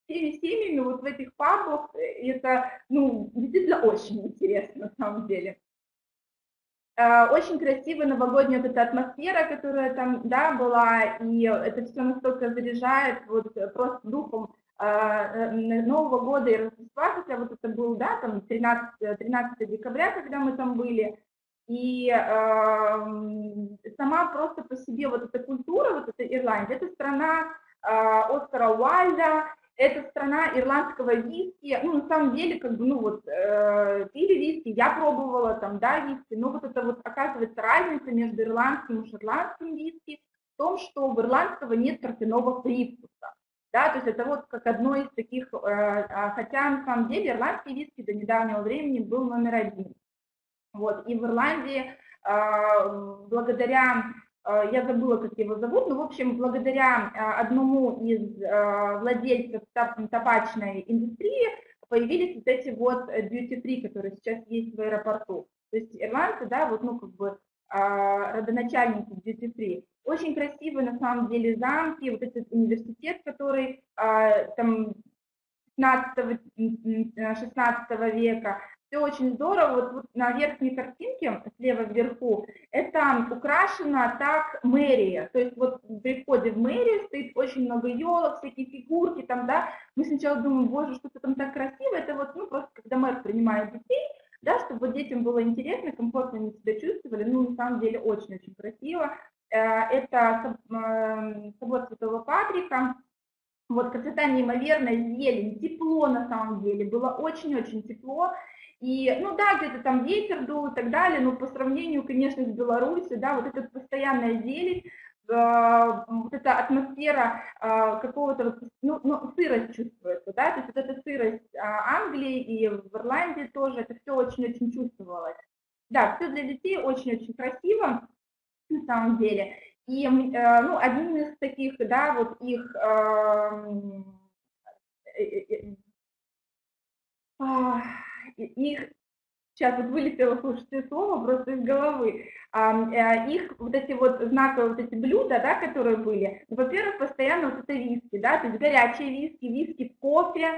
всеми семьями вот в этих пабах. Это, ну, действительно очень интересно на самом деле. Очень красивая новогодняя вот эта атмосфера, которая там, да, была, и это все настолько заряжает вот просто духом Нового года и Рождества, хотя вот это был, да, там тринадцатого декабря, когда мы там были, и э, сама просто по себе вот эта культура, вот эта Ирландия, это страна э, Оскара Уайльда, это страна ирландского виски, ну, на самом деле, как бы, ну, вот, э, пили виски, я пробовала там, да, виски, но вот это вот, оказывается, разница между ирландским и шотландским виски в том, что в ирландского нет торфяного привкуса, да, то есть это вот как одно из таких, э, хотя, на самом деле, ирландский виски до недавнего времени был номер один, вот, и в Ирландии, э, благодаря... Я забыла, как его зовут, но, в общем, благодаря одному из владельцев табачной индустрии появились вот эти вот duty-free, которые сейчас есть в аэропорту. То есть ирландцы, да, вот, ну, как бы родоначальники duty-free. Очень красивые, на самом деле, замки, вот этот университет, который там пятнадцатого-шестнадцатого века. Все очень здорово. Вот, вот на верхней картинке, слева вверху, это украшено так мэрия. То есть вот при входе в мэрию стоит очень много елок, всякие фигурки там, да. Мы сначала думаем, боже, что-то там так красиво. Это вот, ну, просто когда мэр принимает детей, да, чтобы вот детям было интересно, комфортно они себя чувствовали. Ну, на самом деле, очень-очень красиво. Это собор Святого Патрика. Вот красота неимоверная, зелень, тепло на самом деле, было очень-очень тепло. И, ну да, где-то там ветер дул и так далее, но по сравнению, конечно, с Беларусью, да, вот эта постоянная зелень, э, вот эта атмосфера э, какого-то, вот, ну, ну, сырость чувствуется, да, то есть вот эта сырость э, Англии и в Ирландии тоже, это все очень-очень чувствовалось. Да, все для детей очень-очень красиво, на самом деле. И, э, ну, одним из таких, да, вот их... Э, их, сейчас вот вылетело, слушайте, слово просто из головы, их вот эти вот знаковые вот эти блюда, да, которые были, во-первых, постоянно вот это виски, да, то есть горячие виски, виски в кофе,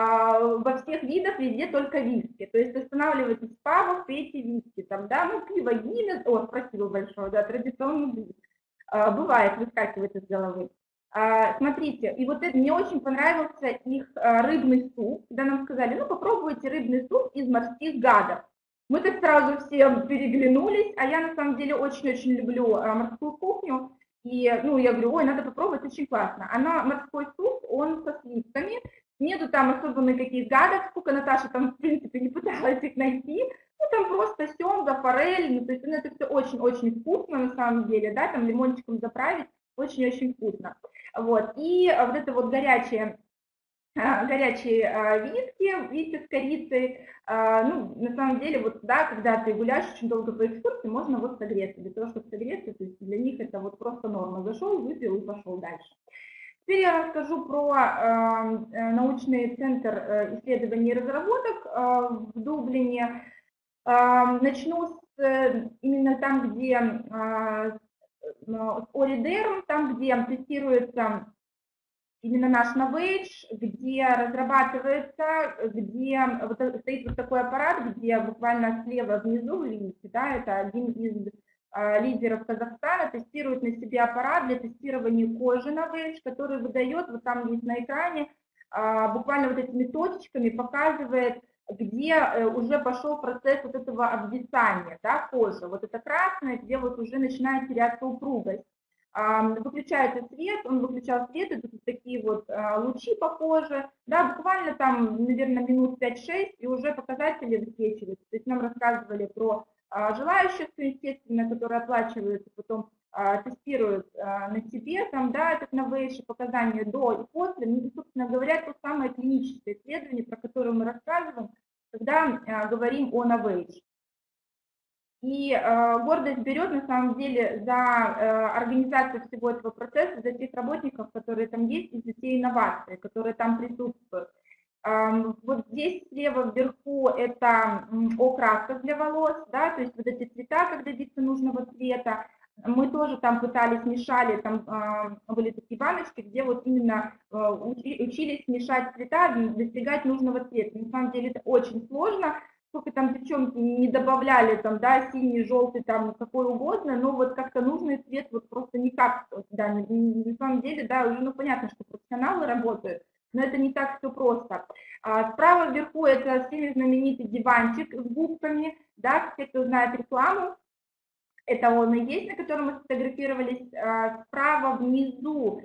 во всех видах везде только виски, то есть останавливайтесь в пабах, пейте виски, там, да, ну, пиво, Гиннес, о, спасибо большое, да, традиционный блюд, бывает, выскакивает из головы. Смотрите, и вот это, мне очень понравился их рыбный суп, когда нам сказали, ну попробуйте рыбный суп из морских гадов. Мы так сразу все переглянулись, а я на самом деле очень-очень люблю морскую кухню, и, ну, я говорю, ой, надо попробовать, очень классно. Она, морской суп, он со сливками, нету там особо никаких гадов, сколько Наташа там, в принципе, не пыталась их найти, ну, там просто семга, форель, ну, то есть, ну, это все очень-очень вкусно, на самом деле, да, там лимончиком заправить, очень-очень вкусно. Вот, и вот это вот горячее, горячие виски, виски с корицей, ну, на самом деле, вот, да, когда ты гуляешь очень долго по экскурсии, можно вот согреться, для того, чтобы согреться, то есть для них это вот просто норма, зашел, выпил и пошел дальше. Теперь я расскажу про э, научный центр исследований и разработок э, в Дублине. Э, начну с э, именно там, где э, с Оридерм, там, где тестируется именно наш Novage, где разрабатывается, где вот стоит вот такой аппарат, где буквально слева внизу, вы видите, да, это один из э, лидеров Казахстана, тестирует на себе аппарат для тестирования кожи Novage, который выдает, вот там есть на экране, э, буквально вот этими точечками показывает, где э, уже пошел процесс вот этого обвисания, да, кожи. Вот это красное, где вот уже начинает теряться упругость. Выключается свет, он выключал свет, это вот такие вот лучи по коже, да, буквально там, наверное, минут пять-шесть, и уже показатели высвечиваются. То есть нам рассказывали про желающих, естественно, которые оплачиваются, потом тестируют на себе, там, да, этот Novage, показания до и после, ну, собственно говоря, то самое клиническое исследование, про которое мы рассказываем, когда говорим о Novage. И э, гордость берет, на самом деле, за э, организацию всего этого процесса, за тех работников, которые там есть, и за те инновации, которые там присутствуют. Э, вот здесь слева вверху это о красках для волос, да, то есть вот эти цвета, как добиться нужного цвета. мы тоже там пытались, мешали, там были такие баночки, где вот именно учились мешать цвета, достигать нужного цвета. На самом деле это очень сложно, сколько там девчонки не добавляли, там, да, синий, желтый, там, какой угодно, но вот как-то нужный цвет вот просто никак, да, на самом деле, да, уже, ну, понятно, что профессионалы работают, но это не так все просто. А справа вверху это всеми знаменитый диванчик с губками, да, те, кто знает рекламу, это он и есть, на котором мы сфотографировались. Справа внизу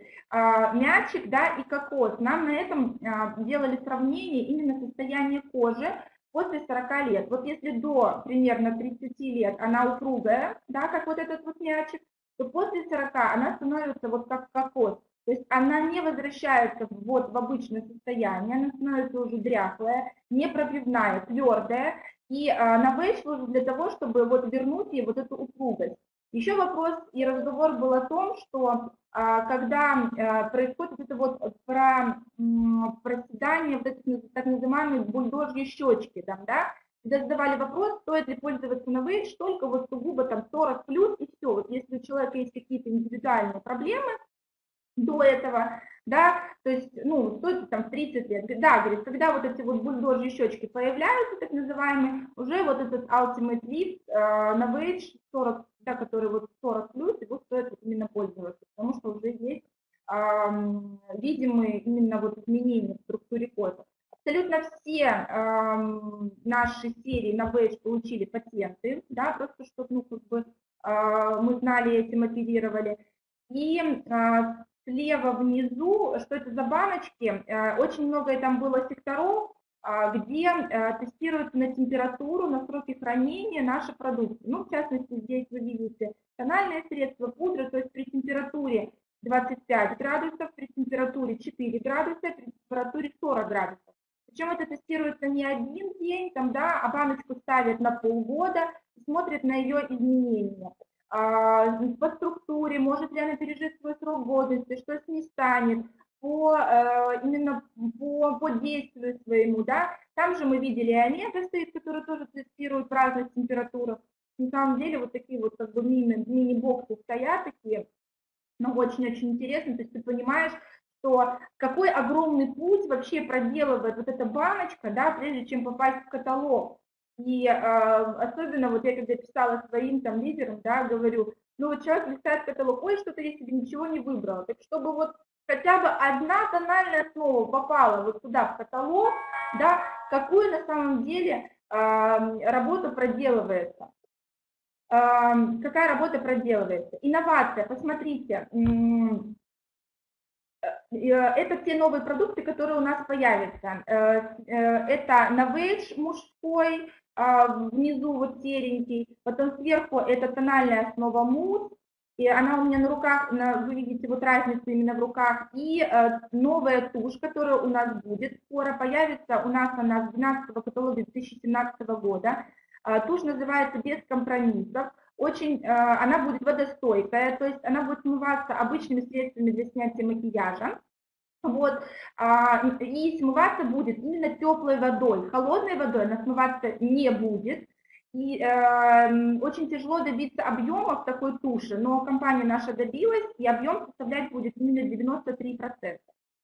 мячик, да, и кокос. Нам на этом делали сравнение именно состояния кожи после сорока лет. Вот если до примерно тридцати лет она упругая, да, как вот этот вот мячик, то после сорока она становится вот как кокос. То есть она не возвращается вот в обычное состояние, она становится уже дряхлая, непробивная, твердая. И а, Novage служит для того, чтобы вот вернуть ей вот эту упругость. Еще вопрос и разговор был о том, что а, когда а, происходит это вот про, м, проседание вот этих так называемые бульдожьи щечки, там, да, когда задавали вопрос, стоит ли пользоваться Novage только вот сугубо там сорок плюс и все. Вот если у человека есть какие-то индивидуальные проблемы до этого, да, то есть, ну, стоит там в тридцать лет, да, говорит, когда вот эти вот бульдожьи щечки появляются, так называемые, уже вот этот Ultimate Lift э, Novage сорок, да, который вот сорок плюс, его стоит вот именно пользоваться, потому что уже есть э, видимые именно вот изменения в структуре кожи. Абсолютно все э, наши серии Novage получили патенты, да, просто чтобы, ну, как бы э, мы знали, эти мотивировали. И э, слева внизу, что это за баночки, очень много там было секторов, где тестируются на температуру, на сроки хранения наши продукты. Ну, в частности, здесь вы видите тональные средства, пудры, то есть при температуре двадцать пять градусов, при температуре четыре градуса, при температуре сорок градусов. Причем это тестируется не один день, там, да, а баночку ставят на полгода, смотрят на ее изменения. По структуре, может ли она пережить свой срок годности, что с ней станет, по, именно по, по действию своему, да. Там же мы видели омега стоит, который тоже тестирует в разных температурах. На самом деле вот такие вот как бы мини-боксы стоят такие, но очень-очень интересно, то есть ты понимаешь, что какой огромный путь вообще проделывает вот эта баночка, да, прежде чем попасть в каталог. И э, особенно вот я когда писала своим там лидерам, да, говорю, ну вот человек листает каталог, ой, что-то я себе ничего не выбрала. Так чтобы вот хотя бы одна тональная основа попала вот сюда в каталог, да, какую на самом деле э, работа проделывается. Э, какая работа проделывается? Инновация, посмотрите, это те новые продукты, которые у нас появятся. Это Novage мужской, внизу вот серенький, потом сверху это тональная основа мусс, и она у меня на руках, вы видите вот разницу именно в руках, и новая тушь, которая у нас будет, скоро появится, у нас она с двенадцатого каталога две тысячи семнадцатого года, тушь называется «Без компромиссов». Очень, она будет водостойкая, то есть она будет смываться обычными средствами для снятия макияжа. Вот, и смываться будет именно теплой водой, холодной водой она смываться не будет. И э, очень тяжело добиться объемов такой туши, но компания наша добилась, и объем составлять будет именно девяносто три процента.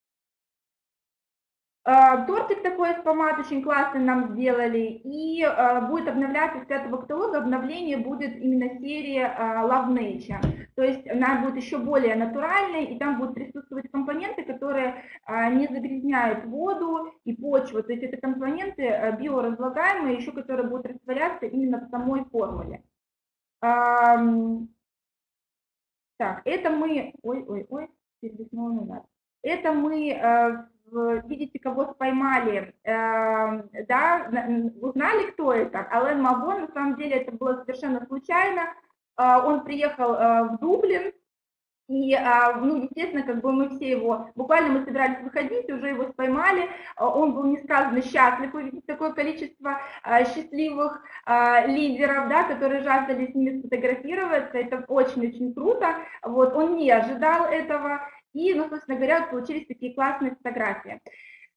Тортик такой из помад очень классный нам сделали, и э, будет обновляться с этого каталога, обновление будет именно серии э, Love Nature, то есть она будет еще более натуральной, и там будут присутствовать компоненты, которые э, не загрязняют воду и почву, то есть это компоненты э, биоразлагаемые, еще которые будут растворяться именно в самой формуле. Эм, так, это мы, ой-ой-ой, перелистнула назад, это мы... Э, видите, кого поймали, э, да, узнали, кто это? Ален Мавон, на самом деле это было совершенно случайно, э, он приехал э, в Дублин, и, э, ну, естественно, как бы мы все его, буквально мы собирались выходить, уже его поймали, он был несказанно счастлив увидеть такое количество э, счастливых э, лидеров, да, которые жаждали с ними сфотографироваться, это очень-очень круто, вот, он не ожидал этого. И, ну, собственно говоря, получились такие классные фотографии.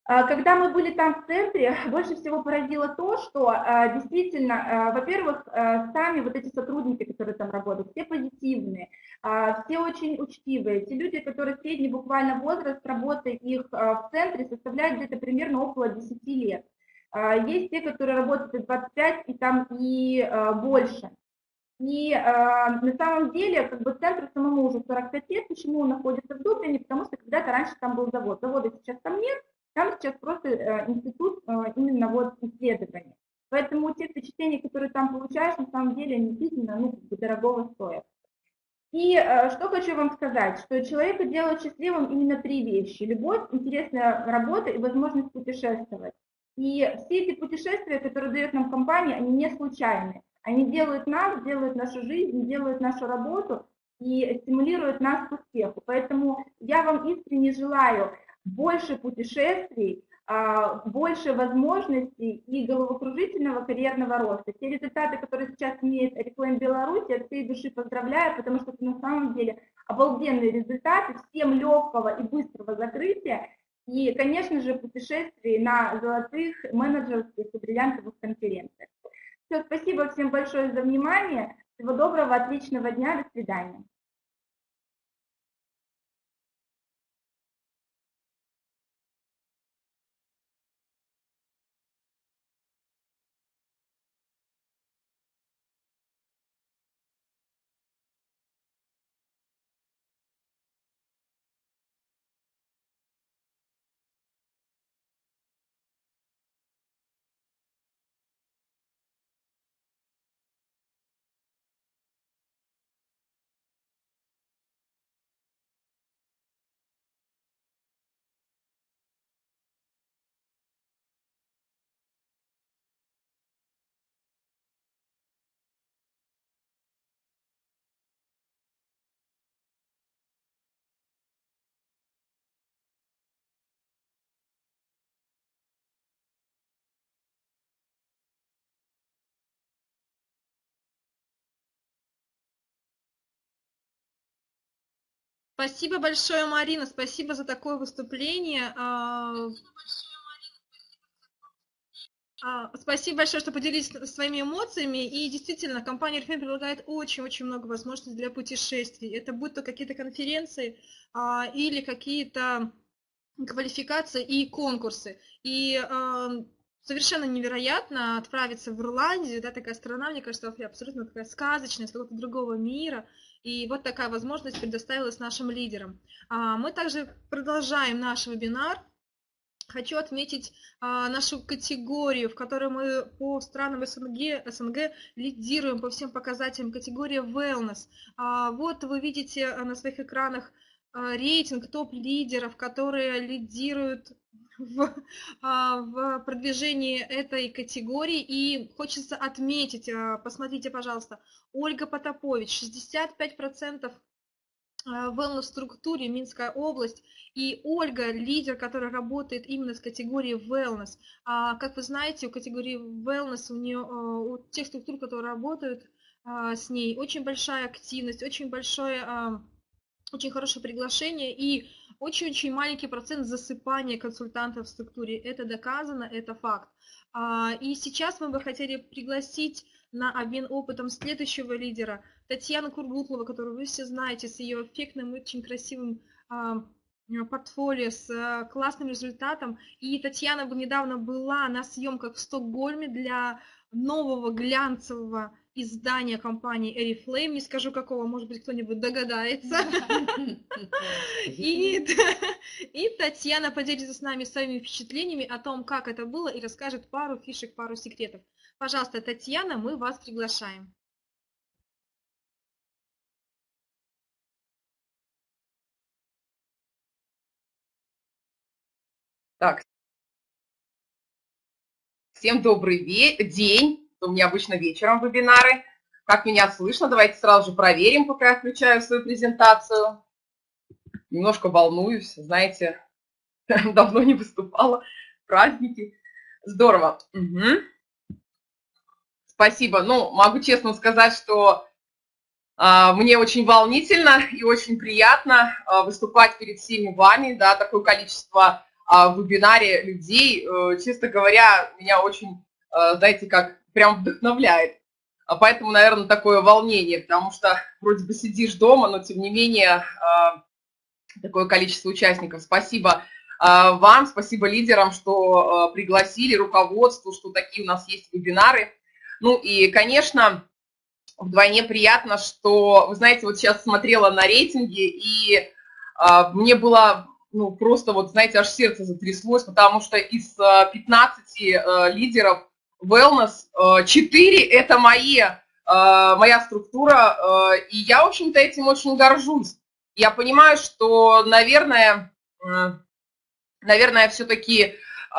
Когда мы были там в центре, больше всего поразило то, что действительно, во-первых, сами вот эти сотрудники, которые там работают, все позитивные, все очень учтивые. Те люди, которые средний буквально возраст работы их в центре составляет где-то примерно около десяти лет. Есть те, которые работают и двадцать пять, и там и больше. И э, на самом деле, как бы центру самому уже сорок пять лет, почему он находится в Дублине, потому что когда-то раньше там был завод. Завода сейчас там нет, там сейчас просто э, институт э, именно вот исследований. Поэтому те впечатления, которые там получаешь, на самом деле, они действительно, ну, как бы дорогого стоят. И э, что хочу вам сказать, что человека делают счастливым именно три вещи. Любовь, интересная работа и возможность путешествовать. И все эти путешествия, которые дает нам компания, они не случайны. Они делают нас, делают нашу жизнь, делают нашу работу и стимулируют нас к успеху. Поэтому я вам искренне желаю больше путешествий, больше возможностей и головокружительного карьерного роста. Те результаты, которые сейчас имеет Oriflame Беларусь, от всей души поздравляю, потому что это на самом деле обалденные результаты, всем легкого и быстрого закрытия. И, конечно же, путешествий на золотых менеджерских и бриллиантовых конференциях. Все, спасибо всем большое за внимание. Всего доброго, отличного дня, до свидания. Спасибо большое, Марина, спасибо за такое выступление. Спасибо большое, что поделились своими эмоциями. И действительно, компания Oriflame предлагает очень-очень много возможностей для путешествий. Это будь то какие-то конференции или какие-то квалификации и конкурсы. И совершенно невероятно отправиться в Ирландию, да, такая страна, мне кажется, абсолютно такая сказочная, из какого-то другого мира. И вот такая возможность предоставилась нашим лидерам. Мы также продолжаем наш вебинар. Хочу отметить а, нашу категорию, в которой мы по странам СНГ, СНГ лидируем по всем показателям, категория Wellness. А, вот вы видите на своих экранах а, рейтинг топ-лидеров, которые лидируют в, а, в продвижении этой категории. И хочется отметить, а, посмотрите, пожалуйста, Ольга Потапович, шестьдесят пять процентов в wellness-структуре Минская область, и Ольга, лидер, который работает именно с категорией wellness. А, как вы знаете, у категории wellness, у, нее, у тех структур, которые работают а, с ней, очень большая активность, очень большое, а, очень хорошее приглашение и очень-очень маленький процент засыпания консультантов в структуре. Это доказано, это факт. А, и сейчас мы бы хотели пригласить на обмен опытом следующего лидера, Татьяну Кургутлову, которую вы все знаете, с ее эффектным, очень красивым а, портфолио, с а, классным результатом. И Татьяна недавно была на съемках в Стокгольме для нового глянцевого издания компании Oriflame. Не скажу какого, может быть, кто-нибудь догадается. И, и Татьяна поделится с нами своими впечатлениями о том, как это было, и расскажет пару фишек, пару секретов. Пожалуйста, Татьяна, мы вас приглашаем. Так, всем добрый день. У меня обычно вечером вебинары. Как меня слышно? Давайте сразу же проверим, пока я включаю свою презентацию. Немножко волнуюсь, знаете, давно не выступала. Праздники. Здорово. Угу. Спасибо. Ну, могу честно сказать, что а, мне очень волнительно и очень приятно а, выступать перед всеми вами. Да, такое количество в вебинаре людей, честно говоря, меня очень, знаете, как прям вдохновляет. Поэтому, наверное, такое волнение, потому что вроде бы сидишь дома, но тем не менее такое количество участников. Спасибо вам, спасибо лидерам, что пригласили, руководству, что такие у нас есть вебинары. Ну и, конечно, вдвойне приятно, что, вы знаете, вот сейчас смотрела на рейтинги, и мне было, ну, просто вот, знаете, аж сердце затряслось, потому что из пятнадцати лидеров Wellness четыре это мои, моя структура, и я, в общем-то, этим очень горжусь. Я понимаю, что, наверное, наверное, все-таки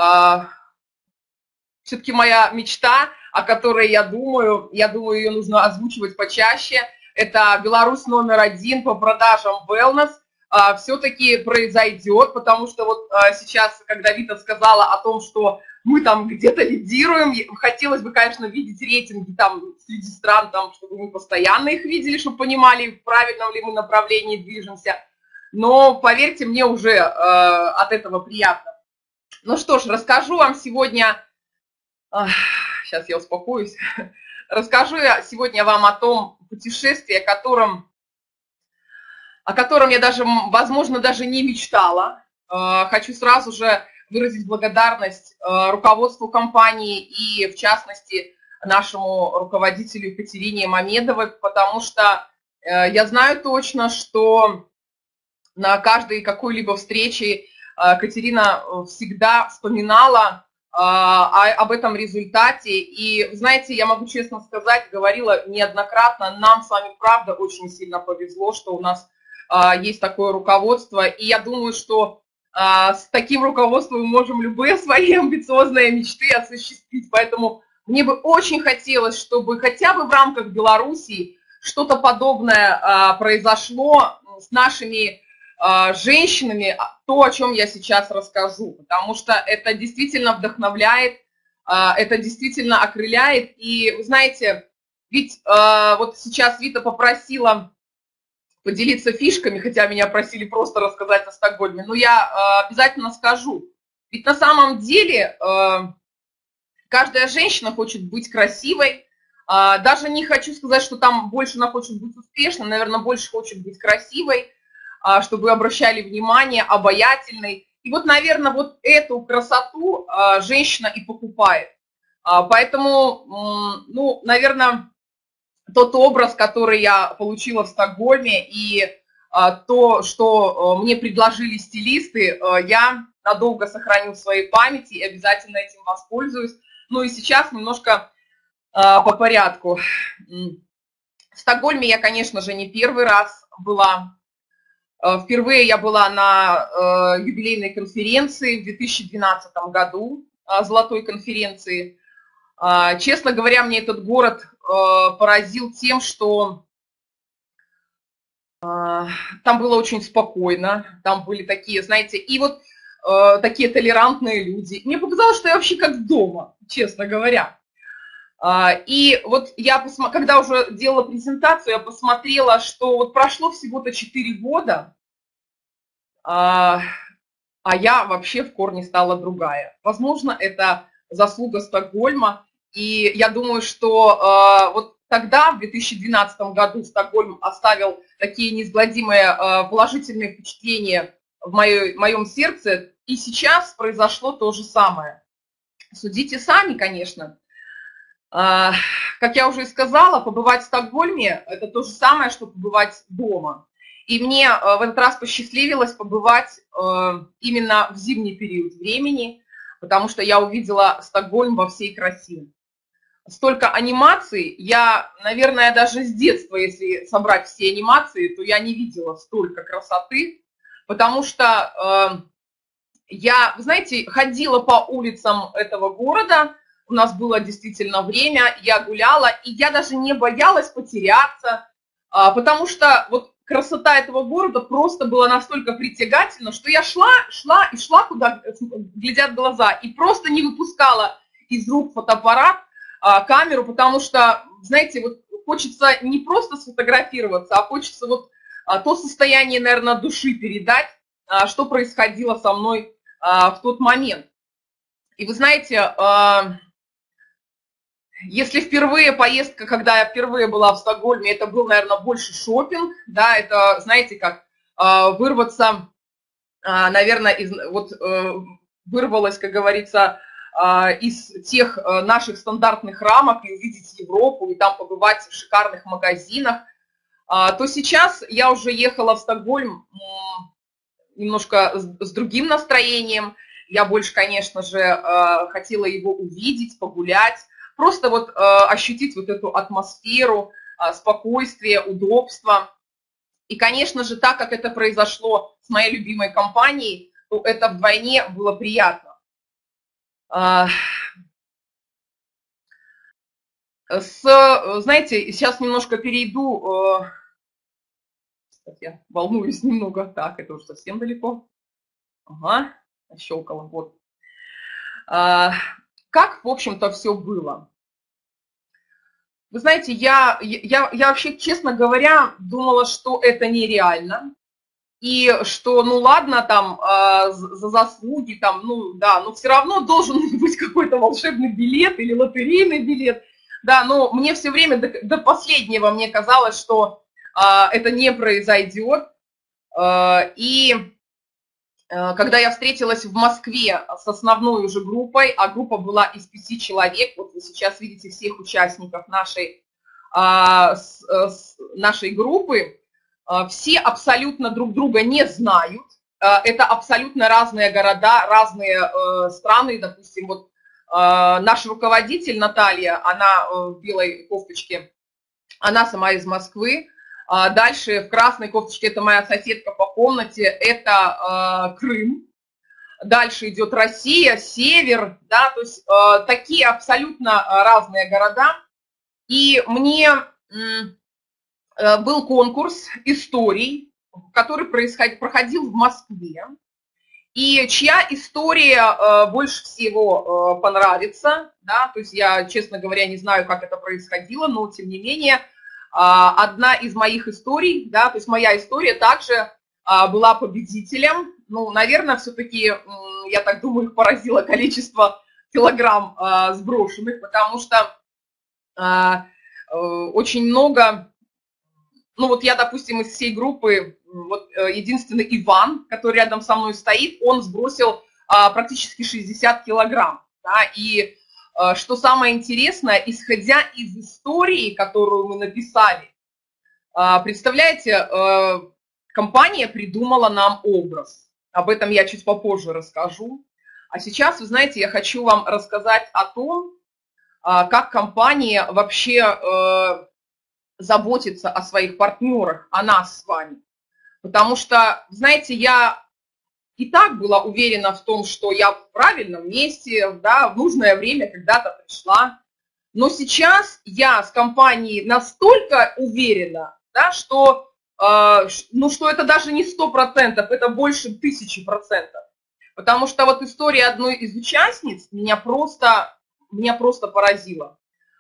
все-таки моя мечта, о которой я думаю, я думаю, ее нужно озвучивать почаще, это Беларусь номер один по продажам Wellness, все-таки произойдет, потому что вот сейчас, когда Вита сказала о том, что мы там где-то лидируем, хотелось бы, конечно, видеть рейтинги там среди стран, там, чтобы мы постоянно их видели, чтобы понимали, в правильном ли мы направлении движемся. Но, поверьте мне, уже э, от этого приятно. Ну что ж, расскажу вам сегодня, э, сейчас я успокоюсь, расскажу я сегодня вам о том путешествии, о котором, о котором я даже, возможно, даже не мечтала. Э, хочу сразу же выразить благодарность э, руководству компании и, в частности, нашему руководителю Екатерине Мамедовой, потому что э, я знаю точно, что на каждой какой-либо встрече э, Катерина всегда вспоминала э, о, об этом результате. И, знаете, я могу честно сказать, говорила неоднократно, нам с вами, правда, очень сильно повезло, что у нас э, есть такое руководство. И я думаю, что с таким руководством мы можем любые свои амбициозные мечты осуществить. Поэтому мне бы очень хотелось, чтобы хотя бы в рамках Беларуси что-то подобное произошло с нашими женщинами, то, о чем я сейчас расскажу. Потому что это действительно вдохновляет, это действительно окрыляет. И, вы знаете, ведь вот сейчас Вита попросила поделиться фишками, хотя меня просили просто рассказать о Стокгольме, но я э, обязательно скажу. Ведь на самом деле э, каждая женщина хочет быть красивой, э, даже не хочу сказать, что там больше она хочет быть успешной, наверное, больше хочет быть красивой, э, чтобы обращали внимание, обаятельной. И вот, наверное, вот эту красоту э, женщина и покупает. Э, поэтому, э, ну, наверное, тот образ, который я получила в Стокгольме, и а, то, что а, мне предложили стилисты, а, я надолго сохраню в своей памяти и обязательно этим воспользуюсь. Ну и сейчас немножко а, по порядку. В Стокгольме я, конечно же, не первый раз была. А, впервые я была на а, юбилейной конференции в две тысячи двенадцатом году, а, золотой конференции. Честно говоря, мне этот город поразил тем, что там было очень спокойно, там были такие, знаете, и вот такие толерантные люди. Мне показалось, что я вообще как дома, честно говоря. И вот я, когда уже делала презентацию, я посмотрела, что вот прошло всего-то четыре года, а я вообще в корне стала другая. Возможно, это заслуга Стокгольма. И я думаю, что э, вот тогда, в две тысячи двенадцатом году, Стокгольм оставил такие неизгладимые э, положительные впечатления в моей, моем сердце, и сейчас произошло то же самое. Судите сами, конечно. Э, как я уже и сказала, побывать в Стокгольме – это то же самое, что побывать дома. И мне э, в этот раз посчастливилось побывать э, именно в зимний период времени, потому что я увидела Стокгольм во всей красе. Столько анимаций, я, наверное, даже с детства, если собрать все анимации, то я не видела столько красоты, потому что э, я, вы знаете, ходила по улицам этого города, у нас было действительно время, я гуляла, и я даже не боялась потеряться, э, потому что вот красота этого города просто была настолько притягательна, что я шла, шла и шла, куда глядят глаза, и просто не выпускала из рук фотоаппарат, камеру, потому что, знаете, вот хочется не просто сфотографироваться, а хочется вот то состояние, наверное, души передать, что происходило со мной а, в тот момент. И вы знаете, а, если впервые поездка, когда я впервые была в Стокгольме, это был, наверное, больше шопинг, да, это, знаете, как а, вырваться, а, наверное, из, вот а, вырвалась, как говорится, из тех наших стандартных рамок и увидеть Европу, и там побывать в шикарных магазинах, то сейчас я уже ехала в Стокгольм немножко с другим настроением. Я больше, конечно же, хотела его увидеть, погулять, просто вот ощутить вот эту атмосферу, спокойствие, удобство. И, конечно же, так как это произошло с моей любимой компанией, то это вдвойне было приятно. С, знаете, сейчас немножко перейду, я волнуюсь немного, так, это уже совсем далеко, ага, щелкала, вот. Как, в общем-то, все было? Вы знаете, я, я, я вообще, честно говоря, думала, что это нереально. И что, ну ладно, там, э, за заслуги, там, ну да, но все равно должен быть какой-то волшебный билет или лотерейный билет. Да, но мне все время до, до последнего мне казалось, что э, это не произойдет. Э, и э, когда я встретилась в Москве с основной уже группой, а группа была из пяти человек, вот вы сейчас видите всех участников нашей, э, с, с нашей группы, все абсолютно друг друга не знают, это абсолютно разные города, разные страны, допустим, вот наш руководитель Наталья, она в белой кофточке, она сама из Москвы, дальше в красной кофточке это моя соседка по комнате, это Крым, дальше идет Россия, север, да, то есть такие абсолютно разные города, и мне... был конкурс историй, который происходил, проходил в Москве, и чья история больше всего понравится, да, то есть я, честно говоря, не знаю, как это происходило, но тем не менее, одна из моих историй, да, то есть моя история также была победителем, ну, наверное, все-таки, я так думаю, их поразило количество килограмм сброшенных, потому что очень много... Ну вот я, допустим, из всей группы, вот единственный Иван, который рядом со мной стоит, он сбросил а, практически шестьдесят килограмм. Да, и а, что самое интересное, исходя из истории, которую мы написали, а, представляете, а, компания придумала нам образ. Об этом я чуть попозже расскажу. А сейчас, вы знаете, я хочу вам рассказать о том, а, как компания вообще... А, заботиться о своих партнерах, о нас с вами. Потому что, знаете, я и так была уверена в том, что я в правильном месте, да, в нужное время когда-то пришла. Но сейчас я с компанией настолько уверена, да, что, э, ну, что это даже не сто процентов, это больше тысячи процентов. Потому что вот история одной из участниц меня просто, меня просто поразила.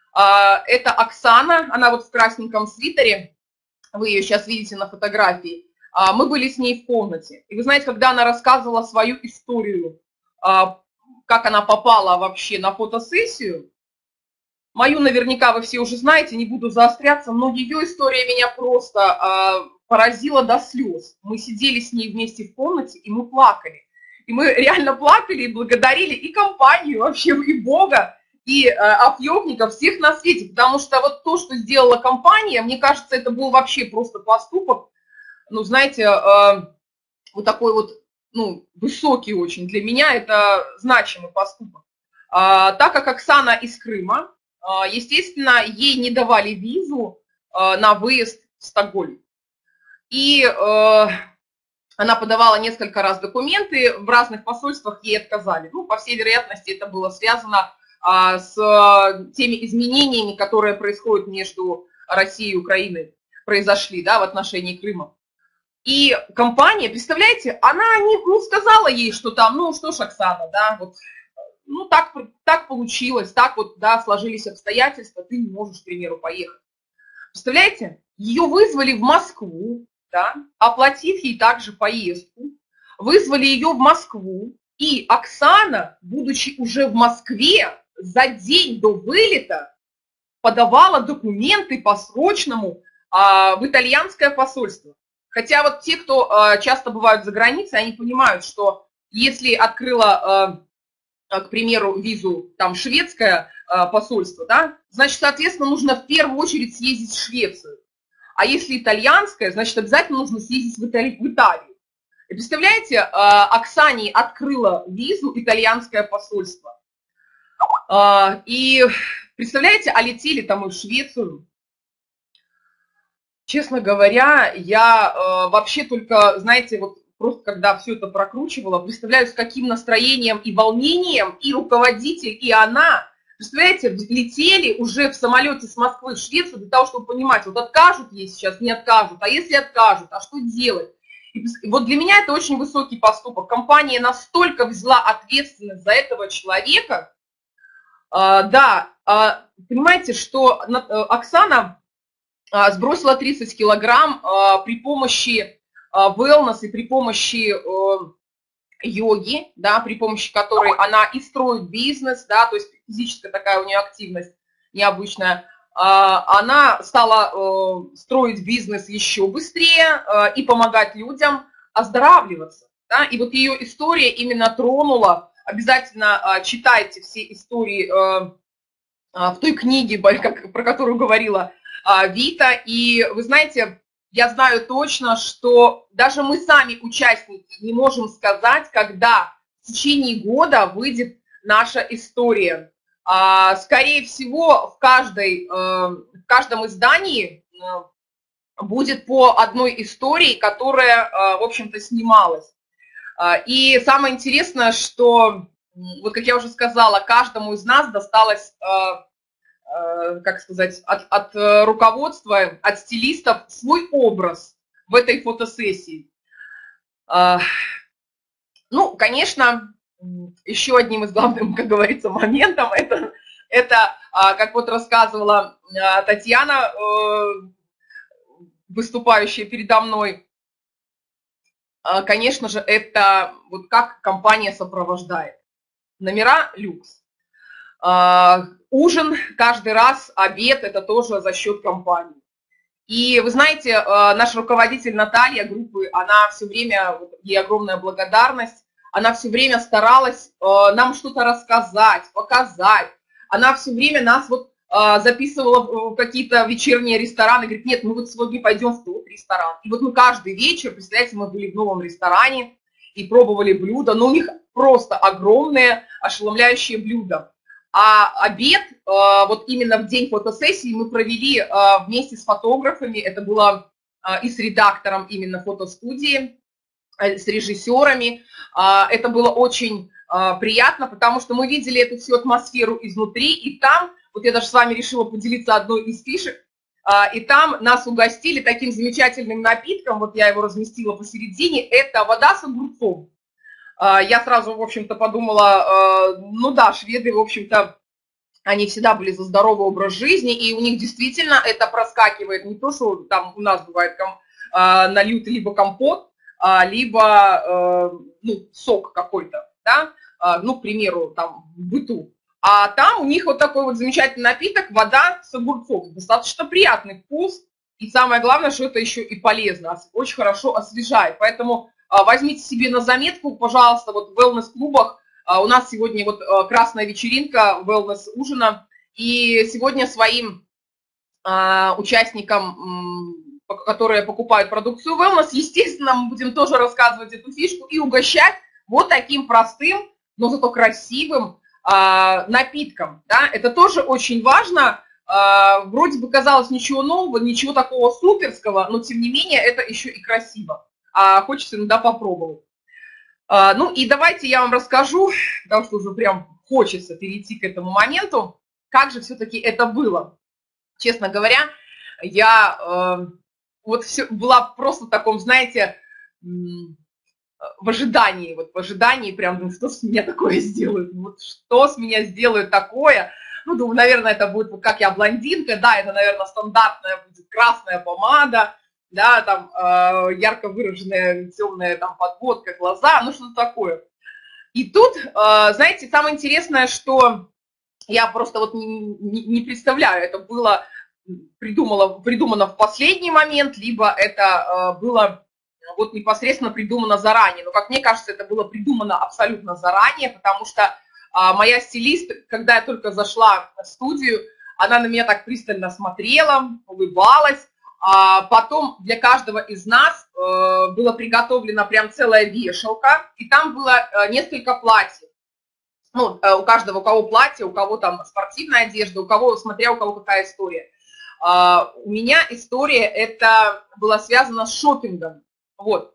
Это Оксана, она вот в красненьком свитере, вы ее сейчас видите на фотографии. Мы были с ней в комнате. И вы знаете, когда она рассказывала свою историю, как она попала вообще на фотосессию, мою наверняка вы все уже знаете, не буду заостряться, но ее история меня просто поразила до слез. Мы сидели с ней вместе в комнате, и мы плакали. И мы реально плакали и благодарили и компанию вообще, и Бога, и э, опьёвников, всех на свете, потому что вот то, что сделала компания, мне кажется, это был вообще просто поступок, ну, знаете, э, вот такой вот, ну, высокий очень для меня, это значимый поступок. А, так как Оксана из Крыма, э, естественно, ей не давали визу э, на выезд в Стокгольм. И э, она подавала несколько раз документы, в разных посольствах ей отказали. Ну, по всей вероятности, это было связано с теми изменениями, которые происходят между Россией и Украиной, произошли, да, в отношении Крыма. И компания, представляете, она не, не сказала ей, что там, ну что ж, Оксана, да, вот, ну так, так получилось, так вот, да, сложились обстоятельства, ты не можешь, к примеру, поехать. Представляете, ее вызвали в Москву, да, оплатив ей также поездку, вызвали ее в Москву, И Оксана, будучи уже в Москве, за день до вылета подавала документы по срочному а, в итальянское посольство. Хотя вот те, кто а, часто бывают за границей, они понимают, что если открыла, а, к примеру, визу там шведское а, посольство, да, значит, соответственно, нужно в первую очередь съездить в Швецию. А если итальянское, значит, обязательно нужно съездить в Италию. В Италию. И представляете, а, Оксане открыла визу итальянское посольство. А, и представляете, а летели там и в Швецию. Честно говоря, я э, вообще только, знаете, вот просто когда все это прокручивала, представляю, с каким настроением и волнением и руководитель, и она, представляете, летели уже в самолете с Москвы в Швецию для того, чтобы понимать, вот откажут ей сейчас, не откажут, а если откажут, а что делать? И вот для меня это очень высокий поступок. Компания настолько взяла ответственность за этого человека. Uh, да, uh, понимаете, что uh, Оксана uh, сбросила тридцать килограмм uh, при помощи uh, wellness и при помощи uh, йоги, да, при помощи которой она и строит бизнес, да, то есть физическая такая у нее активность необычная. Uh, она стала uh, строить бизнес еще быстрее uh, и помогать людям оздоравливаться. Да, и вот ее история именно тронула. Обязательно а, читайте все истории а, а, в той книге, как, про которую говорила а, Вита. И вы знаете, я знаю точно, что даже мы сами, участники, не можем сказать, когда в течение года выйдет наша история. А, скорее всего, в, каждой, а, в каждом издании а, будет по одной истории, которая, а, в общем-то, снималась. И самое интересное, что, вот как я уже сказала, каждому из нас досталось, как сказать, от, от руководства, от стилистов свой образ в этой фотосессии. Ну, конечно, еще одним из главных, как говорится, моментов, это, это как вот рассказывала Татьяна, выступающая передо мной, конечно же, это вот как компания сопровождает. Номера люкс. Ужин каждый раз, обед, это тоже за счет компании. И вы знаете, наш руководитель Наталья группы, она все время, ей огромная благодарность, она все время старалась нам что-то рассказать, показать. Она все время нас вот записывала в какие-то вечерние рестораны, говорит, нет, мы вот сегодня пойдем в тот ресторан. И вот мы каждый вечер, представляете, мы были в новом ресторане и пробовали блюда, но у них просто огромные ошеломляющие блюда. А обед, вот именно в день фотосессии мы провели вместе с фотографами, это было и с редактором именно фотостудии, с режиссерами. Это было очень приятно, потому что мы видели эту всю атмосферу изнутри, и там, вот я даже с вами решила поделиться одной из фишек, и там нас угостили таким замечательным напитком, вот я его разместила посередине, это вода с огурцом. Я сразу, в общем-то, подумала, ну да, шведы, в общем-то, они всегда были за здоровый образ жизни, и у них действительно это проскакивает, не то, что там у нас бывает нальют либо компот, либо ну, сок какой-то, да, ну, к примеру, там, в быту. А там у них вот такой вот замечательный напиток, вода с огурцом. Достаточно приятный вкус. И самое главное, что это еще и полезно. Очень хорошо освежает. Поэтому возьмите себе на заметку, пожалуйста, вот в wellness-клубах. У нас сегодня вот красная вечеринка wellness-ужина. И сегодня своим участникам, которые покупают продукцию wellness, естественно, мы будем тоже рассказывать эту фишку и угощать вот таким простым, но зато красивым напитком, да, это тоже очень важно, вроде бы казалось ничего нового, ничего такого суперского, но тем не менее это еще и красиво, а хочется иногда попробовать. Ну и давайте я вам расскажу, потому что уже прям хочется перейти к этому моменту, как же все-таки это было. Честно говоря, я вот все, была просто в таком, знаете, в ожидании, вот в ожидании прям, ну, что с меня такое сделают, вот что с меня сделают такое, ну, думаю, наверное, это будет, вот как я блондинка, да, это, наверное, стандартная будет красная помада, да, там, э, ярко выраженная темная там подводка, глаза, ну, что-то такое. И тут, знаете, самое интересное, что я просто вот не, не представляю, это было придумано, придумано в последний момент, либо это было вот непосредственно придумано заранее. Но, как мне кажется, это было придумано абсолютно заранее, потому что моя стилист, когда я только зашла в студию, она на меня так пристально смотрела, улыбалась. А потом для каждого из нас было приготовлена прям целая вешалка, и там было несколько платьев. Ну, у каждого, у кого платье, у кого там спортивная одежда, у кого, смотря у кого какая история. У меня история это была связана с шопингом. Вот.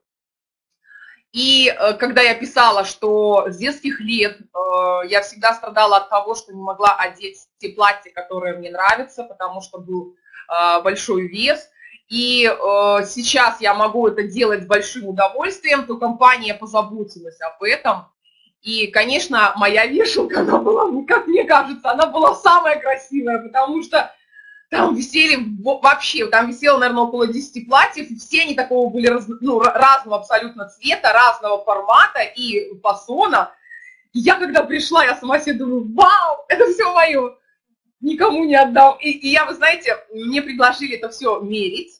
И когда я писала, что с детских лет я всегда страдала от того, что не могла одеть те платья, которые мне нравятся, потому что был большой вес. И э, сейчас я могу это делать с большим удовольствием, то компания позаботилась об этом. И, конечно, моя вешалка, она была, как мне кажется, она была самая красивая, потому что там висели вообще, там висело, наверное, около десяти платьев, и все они такого были раз, ну, разного абсолютно цвета, разного формата и фасона. И я, когда пришла, я сама себе думаю, вау, это все мое. Никому не отдам. И, и я, вы знаете, мне предложили это все мерить.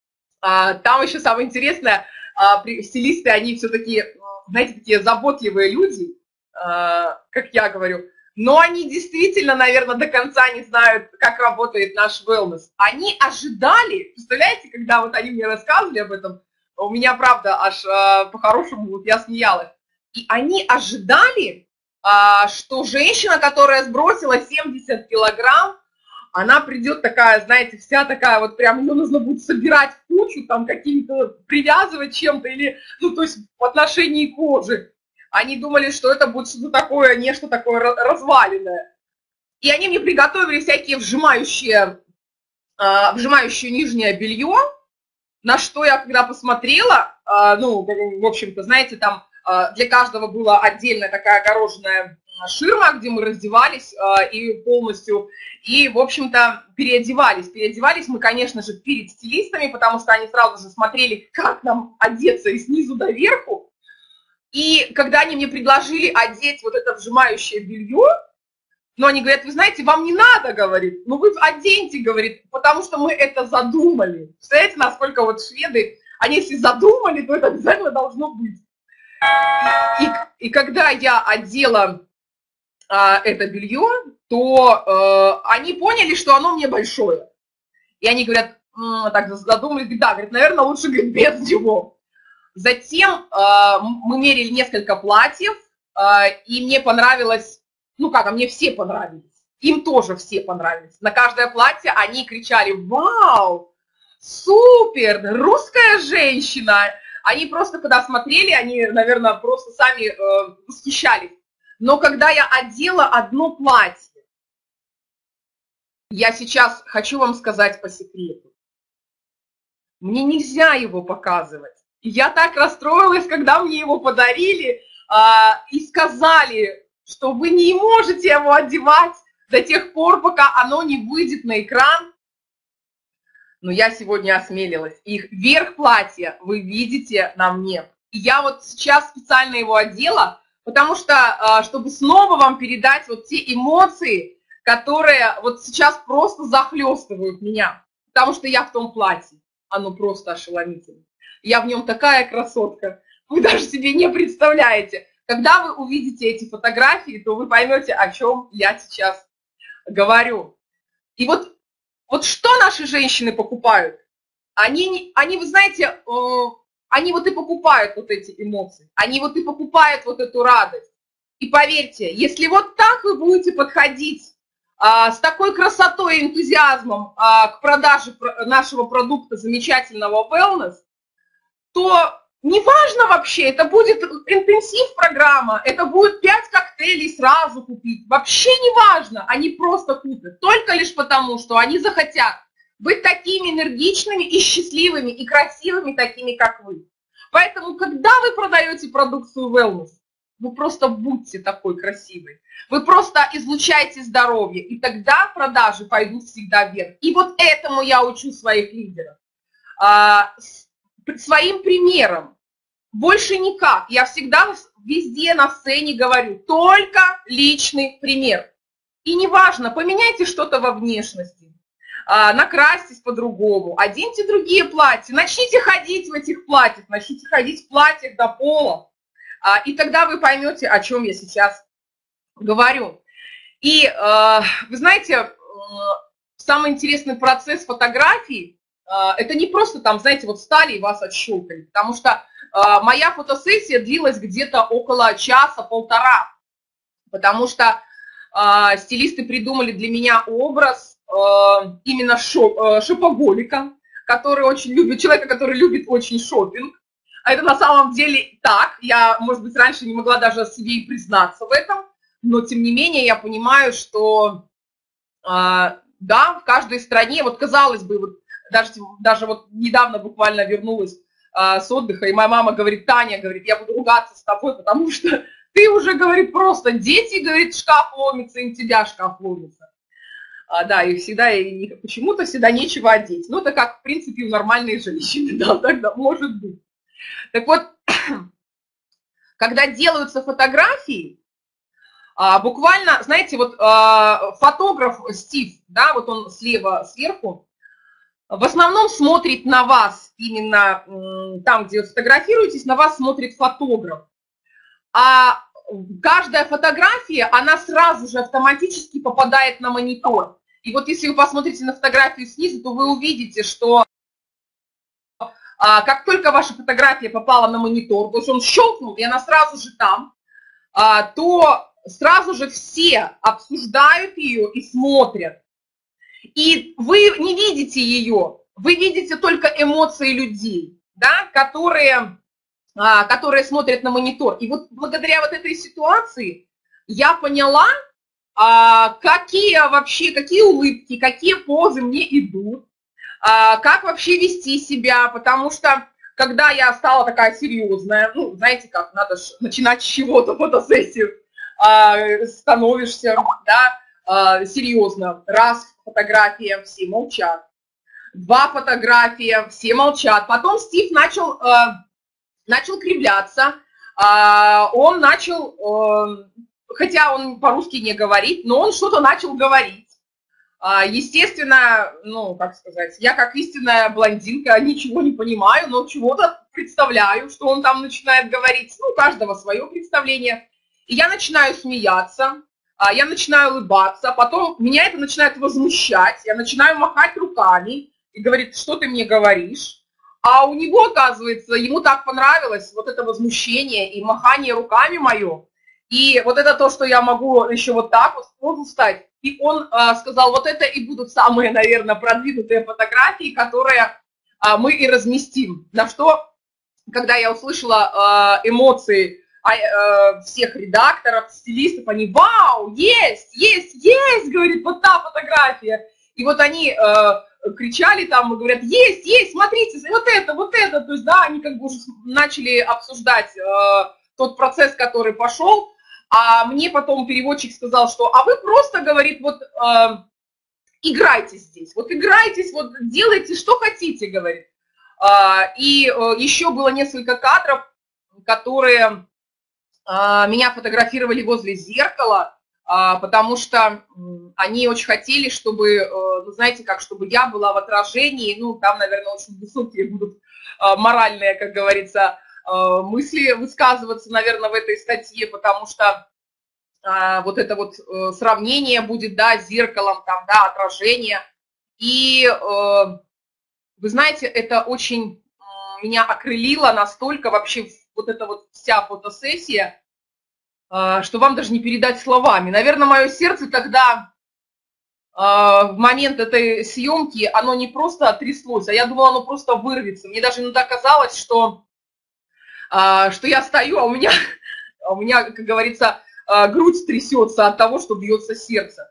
А, там еще самое интересное, а, стилисты, они все-таки, знаете, такие заботливые люди, а, как я говорю, но они действительно, наверное, до конца не знают, как работает наш wellness. Они ожидали, представляете, когда вот они мне рассказывали об этом, у меня, правда, аж а, по-хорошему, вот я смеялась, и они ожидали, что женщина, которая сбросила семьдесят килограмм, она придет такая, знаете, вся такая, вот прям ее нужно будет собирать в кучу, там каким-то, привязывать чем-то, или, ну, то есть в отношении кожи. Они думали, что это будет что-то такое, нечто такое разваленное. И они мне приготовили всякие вжимающие, вжимающее нижнее белье, на что я, когда посмотрела, ну, в общем-то, знаете, там, для каждого была отдельная такая огороженная ширма, где мы раздевались и полностью, и, в общем-то, переодевались. Переодевались мы, конечно же, перед стилистами, потому что они сразу же смотрели, как нам одеться и снизу до верху. И когда они мне предложили одеть вот это вжимающее белье, но они говорят, вы знаете, вам не надо, говорит, ну вы оденьте, говорит, потому что мы это задумали. Представляете, насколько вот шведы, они если задумали, то это обязательно должно быть. И, и когда я одела а, это белье, то а, они поняли, что оно мне большое. И они говорят, м-м, так задумались, да, говорит, наверное, лучше, говорит, без него. Затем а, мы мерили несколько платьев, а, и мне понравилось, ну как, а мне все понравились. Им тоже все понравились. На каждое платье они кричали, вау, супер, русская женщина. Они просто, когда смотрели, они, наверное, просто сами э, восхищались. Но когда я одела одно платье, я сейчас хочу вам сказать по секрету, мне нельзя его показывать. Я так расстроилась, когда мне его подарили э, и сказали, что вы не можете его одевать до тех пор, пока оно не выйдет на экран. Но я сегодня осмелилась. Их верх платья вы видите на мне. И я вот сейчас специально его одела, потому что, чтобы снова вам передать вот те эмоции, которые вот сейчас просто захлестывают меня. Потому что я в том платье. Оно просто ошеломительно. Я в нем такая красотка. Вы даже себе не представляете. Когда вы увидите эти фотографии, то вы поймете, о чем я сейчас говорю. И вот Вот что наши женщины покупают? Они, они, вы знаете, они вот и покупают вот эти эмоции, они вот и покупают вот эту радость. И поверьте, если вот так вы будете подходить а, с такой красотой и энтузиазмом а, к продаже нашего продукта замечательного wellness, то неважно вообще, это будет интенсив программа, это будет пять коктейлей сразу купить, вообще неважно, они просто купят, только лишь потому, что они захотят быть такими энергичными и счастливыми, и красивыми, такими, как вы. Поэтому, когда вы продаете продукцию wellness, вы просто будьте такой красивой, вы просто излучаете здоровье, и тогда продажи пойдут всегда вверх. И вот этому я учу своих лидеров. Своим примером. Больше никак. Я всегда везде на сцене говорю, только личный пример. И неважно, поменяйте что-то во внешности, накрасьтесь по-другому, оденьте другие платья, начните ходить в этих платьях, начните ходить в платьях до пола, и тогда вы поймете, о чем я сейчас говорю. И вы знаете, самый интересный процесс фотографии, это не просто там, знаете, вот встали и вас отщелкали, потому что моя фотосессия длилась где-то около часа-полтора, потому что стилисты придумали для меня образ именно шопоголика, который очень любит, человека, который любит очень шопинг. А это на самом деле так. Я, может быть, раньше не могла даже себе и признаться в этом, но тем не менее я понимаю, что да, в каждой стране, вот казалось бы, вот даже, даже вот недавно буквально вернулась с отдыха, и моя мама говорит, Таня, говорит, я буду ругаться с тобой, потому что ты уже, говорит, просто дети, говорит, шкаф ломится, и у тебя шкаф ломится. А, да, и всегда, и почему-то всегда нечего одеть. Ну, это как, в принципе, у нормальной женщины, да, тогда может быть. Так вот, когда делаются фотографии, а, буквально, знаете, вот а, фотограф Стив, да, вот он слева, сверху, в основном смотрит на вас, именно там, где вы фотографируетесь, на вас смотрит фотограф. А каждая фотография, она сразу же автоматически попадает на монитор. И вот если вы посмотрите на фотографию снизу, то вы увидите, что а, как только ваша фотография попала на монитор, то есть он щелкнул, и она сразу же там, а, то сразу же все обсуждают ее и смотрят. И вы не видите ее, вы видите только эмоции людей, да, которые, а, которые смотрят на монитор. И вот благодаря вот этой ситуации я поняла, а, какие вообще, какие улыбки, какие позы мне идут, а, как вообще вести себя, потому что когда я стала такая серьезная, ну, знаете как, надо ж начинать с чего-то фотосессию, а, становишься, да, а, серьезно, раз фотография, все молчат. Два фотография, все молчат. Потом Стив начал, э, начал кривляться. Э, он начал, э, хотя он по-русски не говорит, но он что-то начал говорить. Э, естественно, ну, как сказать, я как истинная блондинка ничего не понимаю, но чего-то представляю, что он там начинает говорить. Ну, у каждого свое представление. И я начинаю смеяться. Я начинаю улыбаться, потом меня это начинает возмущать, я начинаю махать руками и говорит, что ты мне говоришь. А у него, оказывается, ему так понравилось вот это возмущение и махание руками мое. И вот это то, что я могу еще вот так вот позу встать. И он а, сказал, вот это и будут самые, наверное, продвинутые фотографии, которые а, мы и разместим. На что, когда я услышала а, эмоции всех редакторов, стилистов, они, вау, есть, есть, есть, говорит, вот та фотография. И вот они э, кричали там, и говорят, есть, есть, смотрите, вот это, вот это. То есть, да, они как бы уже начали обсуждать э, тот процесс, который пошел. А мне потом переводчик сказал, что, а вы просто, говорит, вот э, играйте здесь, вот играйтесь, вот делайте, что хотите, говорит. Э, и э, еще было несколько кадров, которые... Меня фотографировали возле зеркала, потому что они очень хотели, чтобы, ну, знаете, как, чтобы я была в отражении, ну, там, наверное, очень высокие будут моральные, как говорится, мысли высказываться, наверное, в этой статье, потому что вот это вот сравнение будет, да, с зеркалом, там, да, отражение. И, вы знаете, это очень меня окрылило настолько вообще вот эта вот вся фотосессия, что вам даже не передать словами. Наверное, мое сердце тогда в момент этой съемки, оно не просто тряслось, а я думала, оно просто вырвется. Мне даже иногда казалось, что, что я стою, а у меня, у меня, как говорится, грудь трясется от того, что бьется сердце.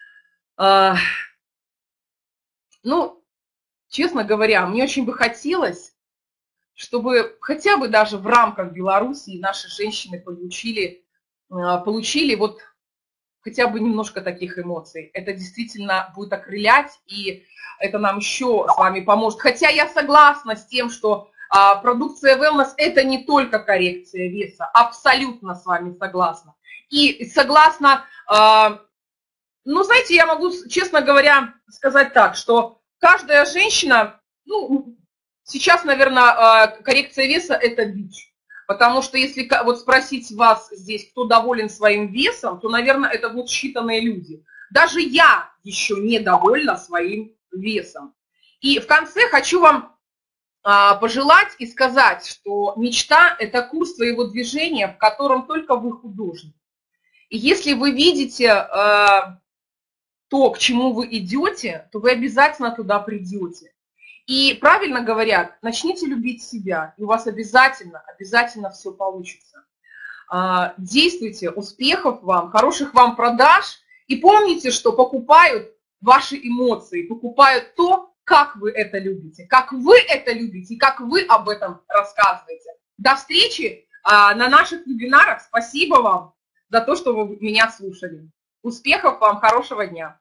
Ну, честно говоря, мне очень бы хотелось, чтобы хотя бы даже в рамках Белоруссии наши женщины получили, получили вот хотя бы немножко таких эмоций. Это действительно будет окрылять, и это нам еще с вами поможет. Хотя я согласна с тем, что а, продукция Wellness – это не только коррекция веса, абсолютно с вами согласна. И согласна, а, ну, знаете, я могу, честно говоря, сказать так, что каждая женщина, ну, сейчас, наверное, коррекция веса – это бич. Потому что если вот спросить вас здесь, кто доволен своим весом, то, наверное, это будут считанные люди. Даже я еще недовольна своим весом. И в конце хочу вам а, пожелать и сказать, что мечта – это курс твоего движения, в котором только вы художник. И если вы видите а, то, к чему вы идете, то вы обязательно туда придете. И правильно говорят, начните любить себя, и у вас обязательно, обязательно все получится. А, действуйте, успехов вам, хороших вам продаж. И помните, что покупают ваши эмоции, покупают то, как вы это любите, как вы это любите и как вы об этом рассказываете. До встречи а, на наших вебинарах. Спасибо вам за то, что вы меня слушали. Успехов вам, хорошего дня.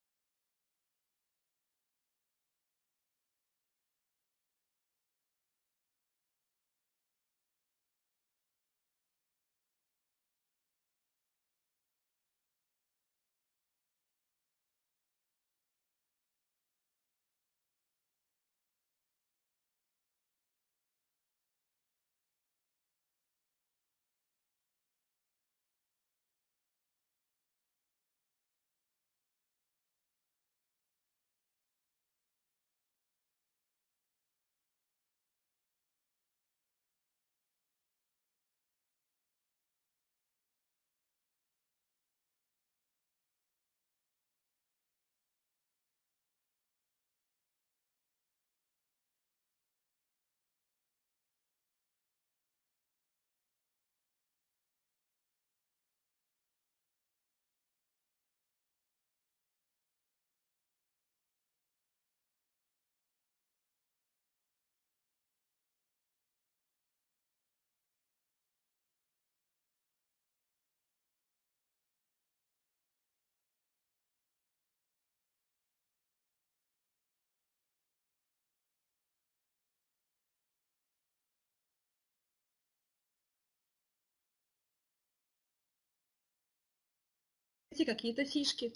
Какие-то фишки.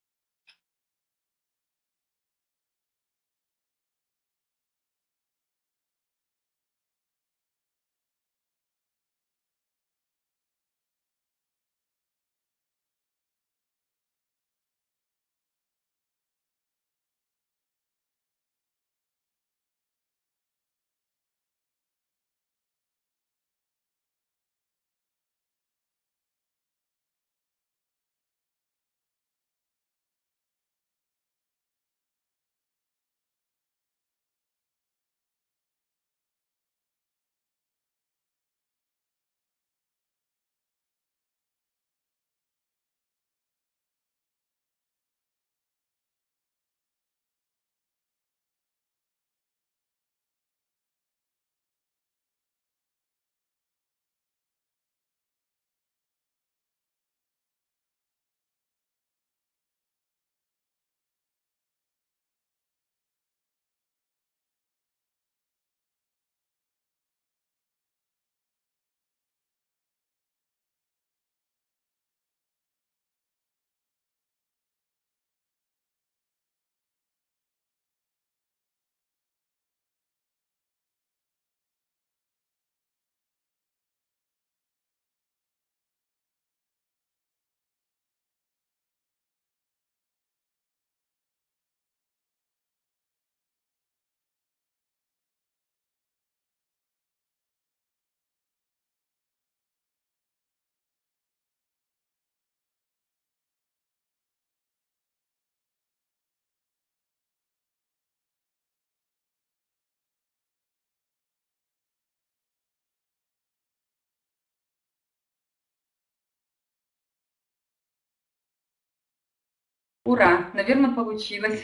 Ура! Наверное, получилось.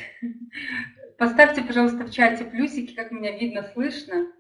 Поставьте, пожалуйста, в чате плюсики, как меня видно, слышно.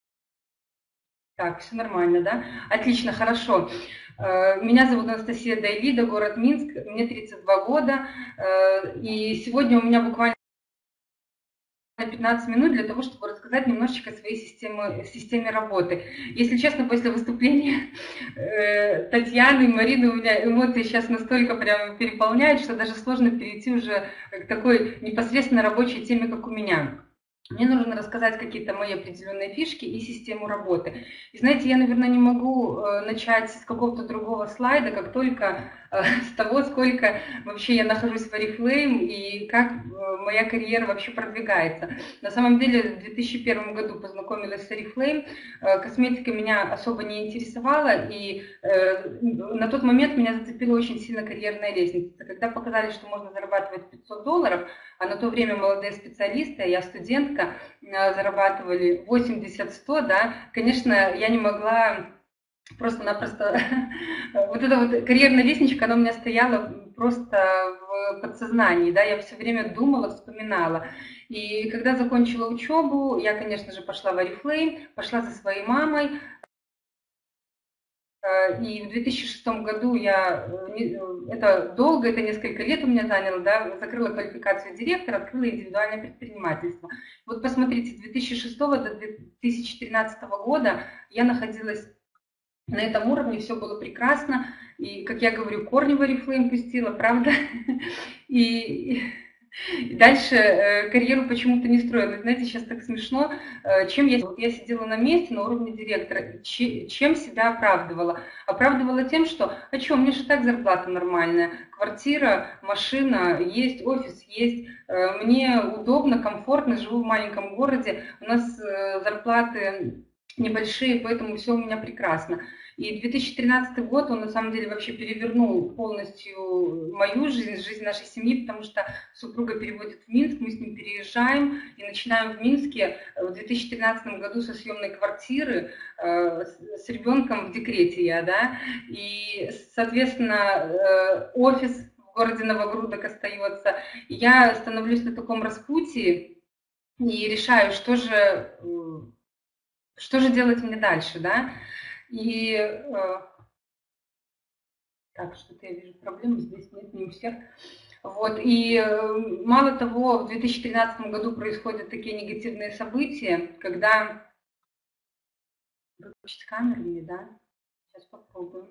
Так, все нормально, да? Отлично, хорошо. Меня зовут Анастасия Дайлида, город Минск, мне тридцать два года. И сегодня у меня буквально пятнадцать минут для того, чтобы рассказать немножечко о своей системе, системе работы. Если честно, после выступления э, Татьяны и Марины у меня эмоции сейчас настолько прямо переполняют, что даже сложно перейти уже к такой непосредственно рабочей теме, как у меня. Мне нужно рассказать какие-то мои определенные фишки и систему работы. И знаете, я, наверное, не могу начать с какого-то другого слайда, как только с того, сколько вообще я нахожусь в Oriflame и как моя карьера вообще продвигается. На самом деле, в две тысячи первом году познакомилась с Oriflame, косметика меня особо не интересовала, и на тот момент меня зацепила очень сильно карьерная лестница. Когда показали, что можно зарабатывать пятьсот долларов, а на то время молодые специалисты, а я студентка, зарабатывали восемьдесят-сто, да, конечно, я не могла просто-напросто... Вот эта вот карьерная лестничка, она у меня стояла просто в подсознании, да, я все время думала, вспоминала. И когда закончила учебу, я, конечно же, пошла в Oriflame, пошла за своей мамой. И в две тысячи шестом году я, это долго, это несколько лет у меня заняло, да, закрыла квалификацию директора, открыла индивидуальное предпринимательство. Вот посмотрите, с две тысячи шестого до две тысячи тринадцатого года я находилась на этом уровне, все было прекрасно. И, как я говорю, корни в Oriflame пустила, правда? И... И дальше э, карьеру почему-то не строила. Знаете, сейчас так смешно. Э, чем я, вот я сидела на месте на уровне директора, че, чем себя оправдывала? Оправдывала тем, что, а что, у меня же так зарплата нормальная, квартира, машина есть, офис есть, э, мне удобно, комфортно, живу в маленьком городе, у нас э, зарплаты небольшие, поэтому все у меня прекрасно. И две тысячи тринадцатый год, он на самом деле вообще перевернул полностью мою жизнь, жизнь нашей семьи, потому что супруга переводит в Минск, мы с ним переезжаем и начинаем в Минске в две тысячи тринадцатом году со съемной квартиры, э, с ребенком в декрете я, да, и, соответственно, э, офис в городе Новогрудок остается. И я становлюсь на таком распутье и решаю, что же, что же делать мне дальше, да. И э, так, что-то я вижу проблемы, здесь нет, не у всех. Вот, и э, мало того, в две тысячи тринадцатом году происходят такие негативные события, когда... Выключить камеру мне, да? Сейчас попробуем.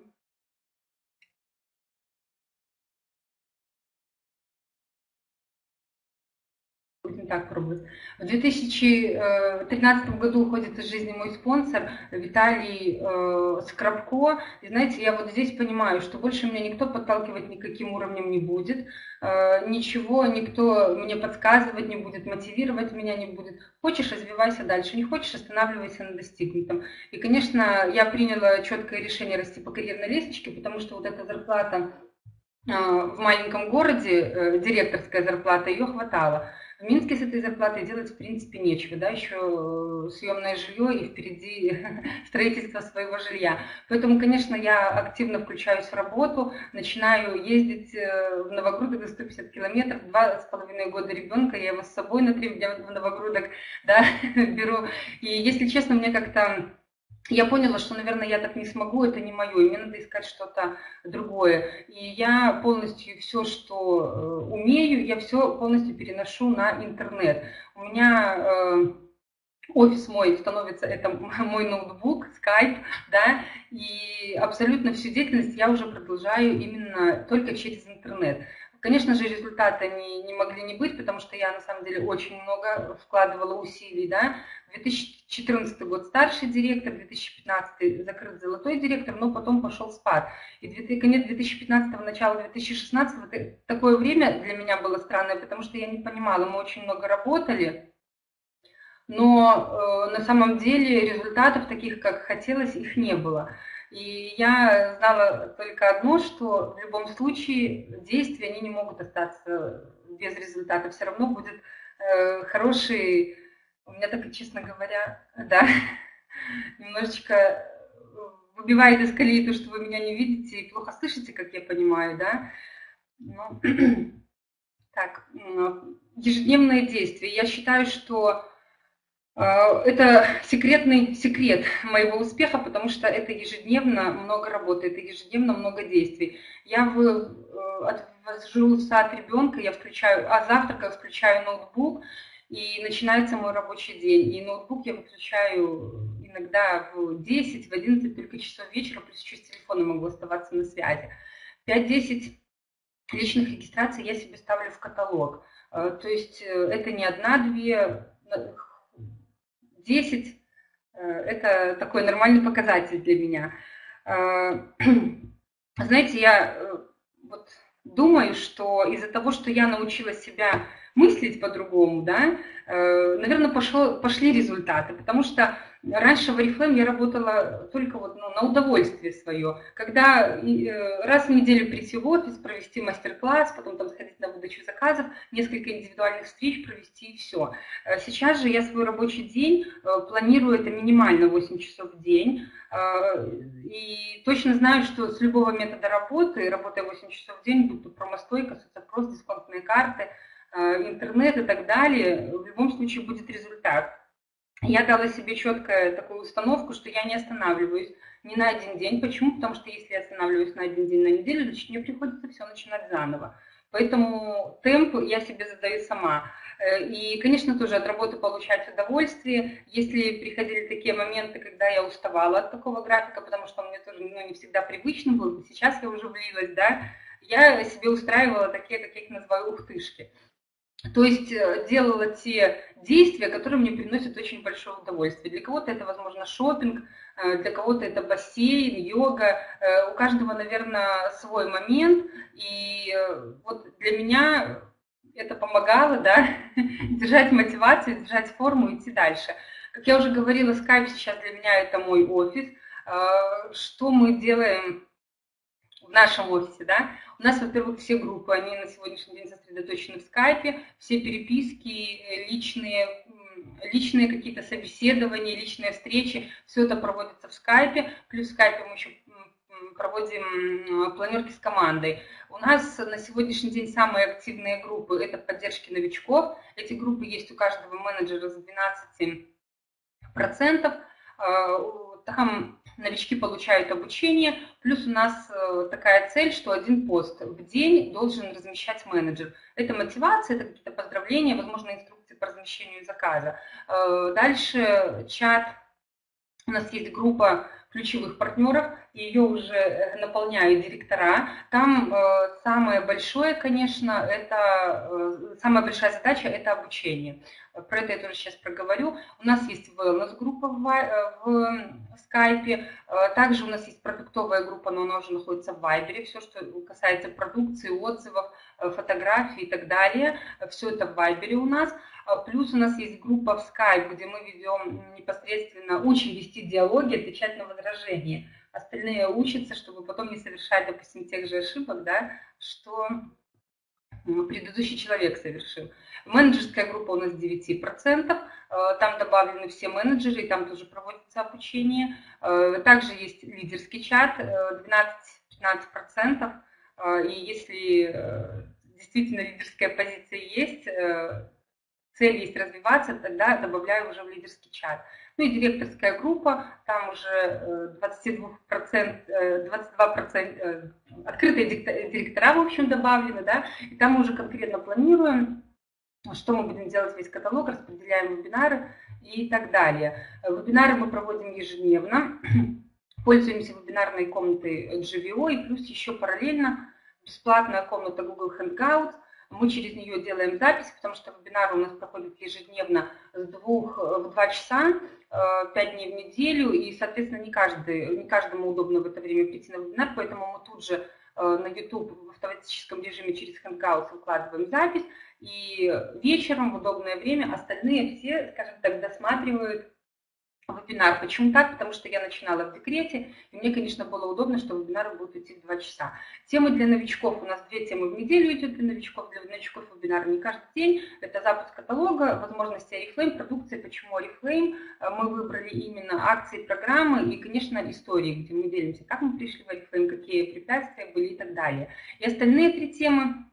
Будем так пробовать. В две тысячи тринадцатом году уходит из жизни мой спонсор Виталий э, Скоробко. И знаете, я вот здесь понимаю, что больше меня никто подталкивать никаким уровнем не будет, э, ничего никто мне подсказывать не будет, мотивировать меня не будет. Хочешь, развивайся дальше, не хочешь, останавливайся на достигнутом. И, конечно, я приняла четкое решение расти по карьерной лестничке, потому что вот эта зарплата э, в маленьком городе, э, директорская зарплата, ее хватало. В Минске с этой зарплатой делать в принципе нечего, да, еще съемное жилье и впереди строительство своего жилья. Поэтому, конечно, я активно включаюсь в работу, начинаю ездить в Новогрудок за сто пятьдесят километров, два с половиной года ребенка, я его с собой на три дня в Новогрудок, да, беру. И, если честно, мне как-то... Я поняла, что, наверное, я так не смогу, это не мое, и мне надо искать что-то другое. И я полностью все, что умею, я все полностью переношу на интернет. У меня э, офис мой становится, это мой ноутбук, скайп, да, и абсолютно всю деятельность я уже продолжаю именно только через интернет. Конечно же, результаты не, не могли не быть, потому что я на самом деле очень много вкладывала усилий, да. две тысячи четырнадцатый год старший директор, две тысячи пятнадцатый закрыт золотой директор, но потом пошел спад. И конец две тысячи пятнадцатого, начало две тысячи шестнадцатого, такое время для меня было странное, потому что я не понимала, мы очень много работали, но э, на самом деле результатов таких, как хотелось, их не было. И я знала только одно, что в любом случае действия, они не могут остаться без результата. Все равно будет э, хороший, у меня так, честно говоря, да, немножечко выбивает из колеи то, что вы меня не видите и плохо слышите, как я понимаю, да. Но, так, ежедневные действия. Я считаю, что это секретный секрет моего успеха, потому что это ежедневно много работы, это ежедневно много действий. Я в, отвожу в сад ребенка, я включаю, а завтракаю, включаю ноутбук, и начинается мой рабочий день. И ноутбук я выключаю иногда в десять, в одиннадцать только часов вечера, плюс еще с телефона могу оставаться на связи. пять-десять личных регистраций я себе ставлю в каталог. То есть это не одна-две, десять – это такой нормальный показатель для меня. Знаете, я вот думаю, что из-за того, что я научилась себя мыслить по-другому, да, наверное, пошло, пошли результаты, потому что раньше в Oriflame я работала только вот, ну, на удовольствие свое, когда раз в неделю прийти в офис, провести мастер-класс, потом там сходить на выдачу заказов, несколько индивидуальных встреч провести и все. Сейчас же я свой рабочий день планирую это минимально восемь часов в день, и точно знаю, что с любого метода работы, работая восемь часов в день, будь то промостойка, соцопрос, дисконтные карты, интернет и так далее, в любом случае будет результат. Я дала себе четкую такую установку, что я не останавливаюсь ни на один день. Почему? Потому что если я останавливаюсь на один день на неделю, значит мне приходится все начинать заново. Поэтому темп я себе задаю сама. И, конечно, тоже от работы получать удовольствие. Если приходили такие моменты, когда я уставала от такого графика, потому что он мне тоже, ну, не всегда привычным был, сейчас я уже влилась, да, я себе устраивала такие, как я их называю, ухтышки. То есть делала те действия, которые мне приносят очень большое удовольствие. Для кого-то это, возможно, шопинг, для кого-то это бассейн, йога. У каждого, наверное, свой момент. И вот для меня это помогало, да, держать мотивацию, держать форму, идти дальше. Как я уже говорила, Skype сейчас для меня это мой офис. Что мы делаем в нашем офисе, да? У нас, во-первых, все группы, они на сегодняшний день сосредоточены в скайпе, все переписки, личные, личные какие-то собеседования, личные встречи, все это проводится в скайпе, плюс в скайпе мы еще проводим планерки с командой. У нас на сегодняшний день самые активные группы – это поддержки новичков. Эти группы есть у каждого менеджера с двенадцати процентов. Там новички получают обучение, плюс у нас такая цель, что один пост в день должен размещать менеджер. Это мотивация, это какие-то поздравления, возможно, инструкции по размещению заказа. Дальше чат. У нас есть группа ключевых партнеров, ее уже наполняют директора. Там э, самое большое, конечно, это э, самая большая задача – это обучение. Про это я тоже сейчас проговорю. У нас есть wellness-группа в, в скайпе, также у нас есть продуктовая группа, но она уже находится в вайбере. Все, что касается продукции, отзывов, фотографий и так далее, все это в вайбере у нас. Плюс у нас есть группа в Skype, где мы ведем непосредственно, учим вести диалоги, отвечать на возражения. Остальные учатся, чтобы потом не совершать, допустим, тех же ошибок, да, что предыдущий человек совершил. Менеджерская группа у нас девять процентов, там добавлены все менеджеры, и там тоже проводится обучение. Также есть лидерский чат, двенадцать-пятнадцать процентов, и если действительно лидерская позиция есть, цель есть развиваться, тогда добавляю уже в лидерский чат. Ну и директорская группа, там уже двадцать два процента, двадцать два процента открытые директора, в общем, добавлены, да, и там мы уже конкретно планируем, что мы будем делать весь каталог, распределяем вебинары и так далее. Вебинары мы проводим ежедневно, пользуемся вебинарной комнатой джи ви о, и плюс еще параллельно бесплатная комната Google Hangouts. Мы через нее делаем запись, потому что вебинары у нас проходят ежедневно с двух в два часа, пять дней в неделю, и, соответственно, не, каждый, не каждому удобно в это время прийти на вебинар, поэтому мы тут же на YouTube в автоматическом режиме через Hangouts выкладываем запись, и вечером в удобное время остальные все, скажем так, досматривают вебинар. Почему так? Потому что я начинала в декрете, и мне, конечно, было удобно, что вебинары будут идти в два часа. Темы для новичков. У нас две темы в неделю идет для новичков. Для новичков вебинары не каждый день. Это запуск каталога, возможности Oriflame, продукции, почему Oriflame. Мы выбрали именно акции, программы и, конечно, истории, где мы делимся, как мы пришли в Oriflame, какие препятствия были и так далее. И остальные три темы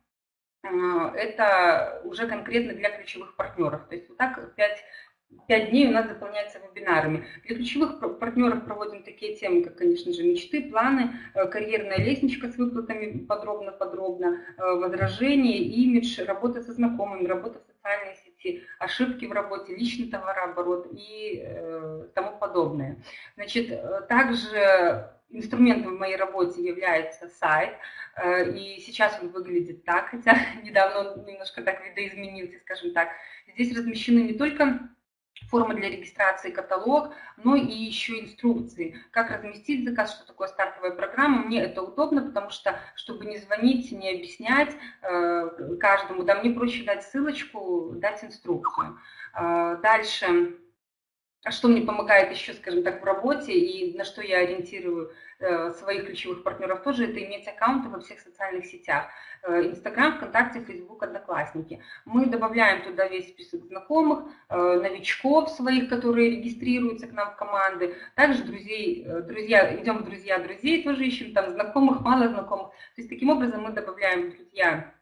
это уже конкретно для ключевых партнеров. То есть вот так пять Пять дней у нас заполняется вебинарами. Для ключевых партнеров проводим такие темы, как, конечно же, мечты, планы, карьерная лестничка с выплатами подробно-подробно, возражения, имидж, работа со знакомыми, работа в социальной сети вести ошибки в работе, личный товарооборот и э, тому подобное. Значит, также инструментом в моей работе является сайт, и сейчас он выглядит так, хотя недавно он немножко так видоизменился, скажем так. Здесь размещены не только форма для регистрации, каталог, но и еще инструкции, как разместить заказ, что такое стартовая программа. Мне это удобно, потому что, чтобы не звонить, не объяснять э, каждому, да, мне проще дать ссылочку, дать инструкцию. Э, дальше, что мне помогает еще, скажем так, в работе и на что я ориентирую э, своих ключевых партнеров тоже, это иметь аккаунты во всех социальных сетях. Инстаграм, ВКонтакте, Фейсбук, Одноклассники. Мы добавляем туда весь список знакомых, новичков своих, которые регистрируются к нам в команды. Также друзей, друзья, идем в друзья друзей, тоже ищем там знакомых, мало знакомых. То есть таким образом мы добавляем в друзья.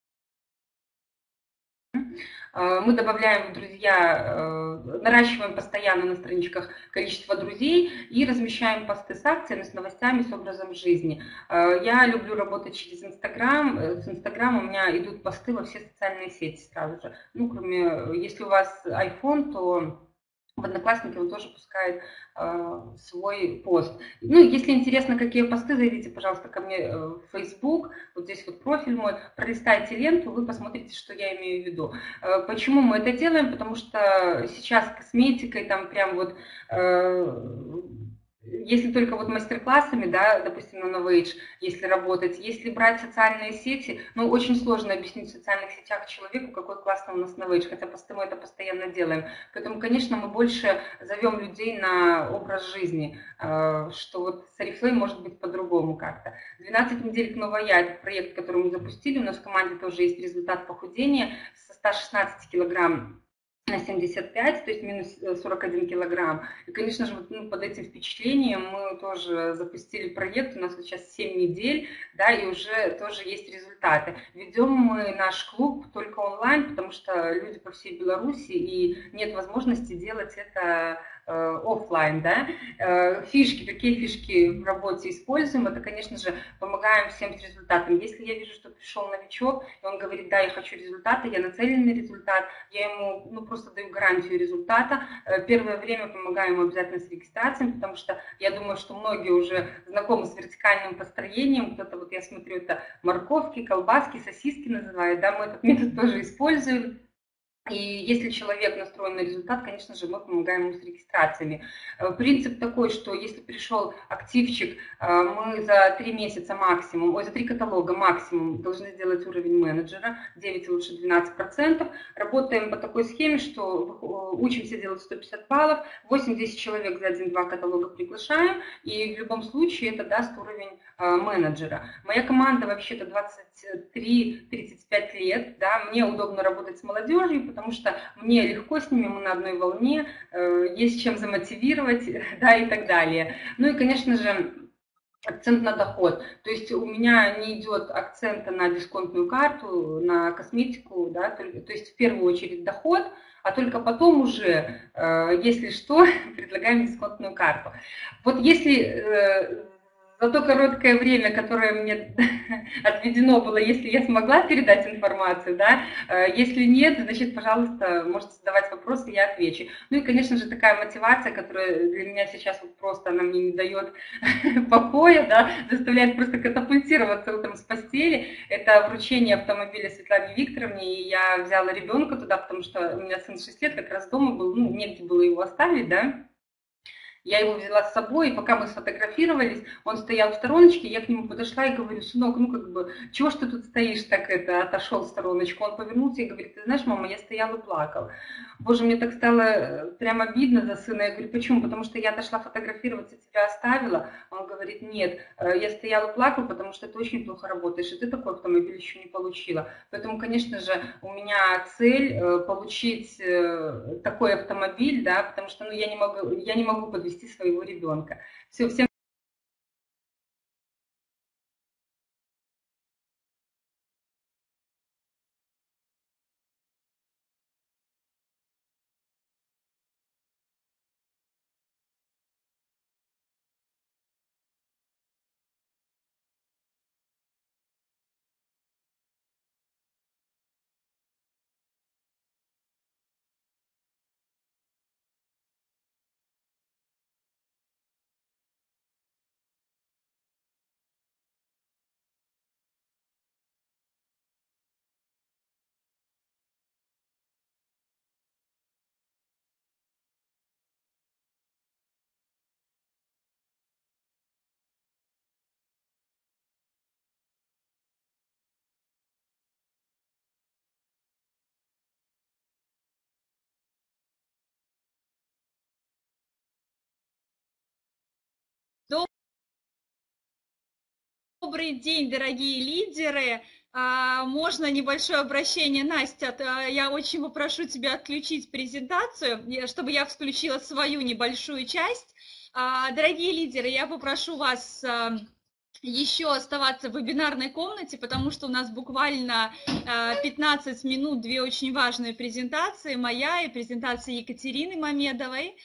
Мы добавляем в друзья, наращиваем постоянно на страничках количество друзей и размещаем посты с акциями, с новостями, с образом жизни. Я люблю работать через Инстаграм. С Инстаграма у меня идут посты во все социальные сети сразу же. Ну, кроме, если у вас iPhone, то в Одноклассники он тоже пускает э, свой пост. Ну, если интересно, какие посты, зайдите, пожалуйста, ко мне в Facebook, вот здесь вот профиль мой, пролистайте ленту, вы посмотрите, что я имею в виду. Э, почему мы это делаем? Потому что сейчас косметикой там прям вот... Э, Если только вот мастер-классами, да, допустим, на Novage, если работать, если брать социальные сети, ну, очень сложно объяснить в социальных сетях человеку, какой классный у нас Novage, хотя просто мы это постоянно делаем. Поэтому, конечно, мы больше зовем людей на образ жизни, что вот с Oriflame может быть по-другому как-то. двенадцать недель к Новая, это проект, который мы запустили, у нас в команде тоже есть результат похудения со ста шестнадцати килограмм на семьдесят пять, то есть минус сорок один килограмм. И, конечно же, вот, ну, под этим впечатлением мы тоже запустили проект, у нас вот сейчас семь недель, да, и уже тоже есть результаты. Ведем мы наш клуб только онлайн, потому что люди по всей Беларуси, и нет возможности делать это э, офлайн, да. Э, фишки, какие фишки в работе используем, это, конечно же, помогаем всем с результатом. Если я вижу, что пришел новичок, и он говорит, да, я хочу результата, я нацелен на результат, я ему, ну, просто даю гарантию результата. Первое время помогаем ему обязательно с регистрацией, потому что я думаю, что многие уже знакомы с вертикальным построением. Кто-то, вот я смотрю, это морковки, колбаски, сосиски называют, да, мы этот метод тоже используем. И если человек настроен на результат, конечно же, мы помогаем ему с регистрациями. Принцип такой, что если пришел активчик, мы за три месяца максимум, ой, за три каталога максимум должны сделать уровень менеджера, девять, лучше двенадцать процентов. Работаем по такой схеме, что учимся делать сто пятьдесят баллов, восемь-десять человек за один-два каталога приглашаем, и в любом случае это даст уровень менеджера. Моя команда вообще-то двадцать три - тридцать пять лет, да, мне удобно работать с молодежью, потому что мне легко с ними, мы на одной волне, есть чем замотивировать, да, и так далее. Ну и, конечно же, акцент на доход. То есть у меня не идет акцента на дисконтную карту, на косметику, да, то, то есть в первую очередь доход, а только потом уже, если что, предлагаем дисконтную карту. Вот если за то короткое время, которое мне отведено было, если я смогла передать информацию, да, если нет, значит, пожалуйста, можете задавать вопросы, я отвечу. Ну и, конечно же, такая мотивация, которая для меня сейчас вот просто, она мне не дает покоя, да, заставляет просто катапультироваться утром с постели, это вручение автомобиля Светлане Викторовне, и я взяла ребенка туда, потому что у меня сын шесть лет, как раз дома был, ну, негде было его оставить, да. Я его взяла с собой, и пока мы сфотографировались, он стоял в стороночке, я к нему подошла и говорю, сынок, ну как бы, чего ж ты тут стоишь так, это, отошел в стороночку. Он повернулся и говорит, ты знаешь, мама, я стоял и плакал. Боже, мне так стало прям обидно за сына. Я говорю, почему? Потому что я отошла фотографироваться, тебя оставила. Он говорит, нет, я стоял и плакал, потому что ты очень плохо работаешь, и ты такой автомобиль еще не получила. Поэтому, конечно же, у меня цель получить такой автомобиль, да, потому что, ну, я не могу, я не могу подвести своего ребенка. Все, всем Добрый день, дорогие лидеры. Можно небольшое обращение, Настя? Я очень попрошу тебя отключить презентацию, чтобы я включила свою небольшую часть. Дорогие лидеры, я попрошу вас еще оставаться в вебинарной комнате, потому что у нас буквально пятнадцать минут, две очень важные презентации, моя и презентация Екатерины Мамедовой.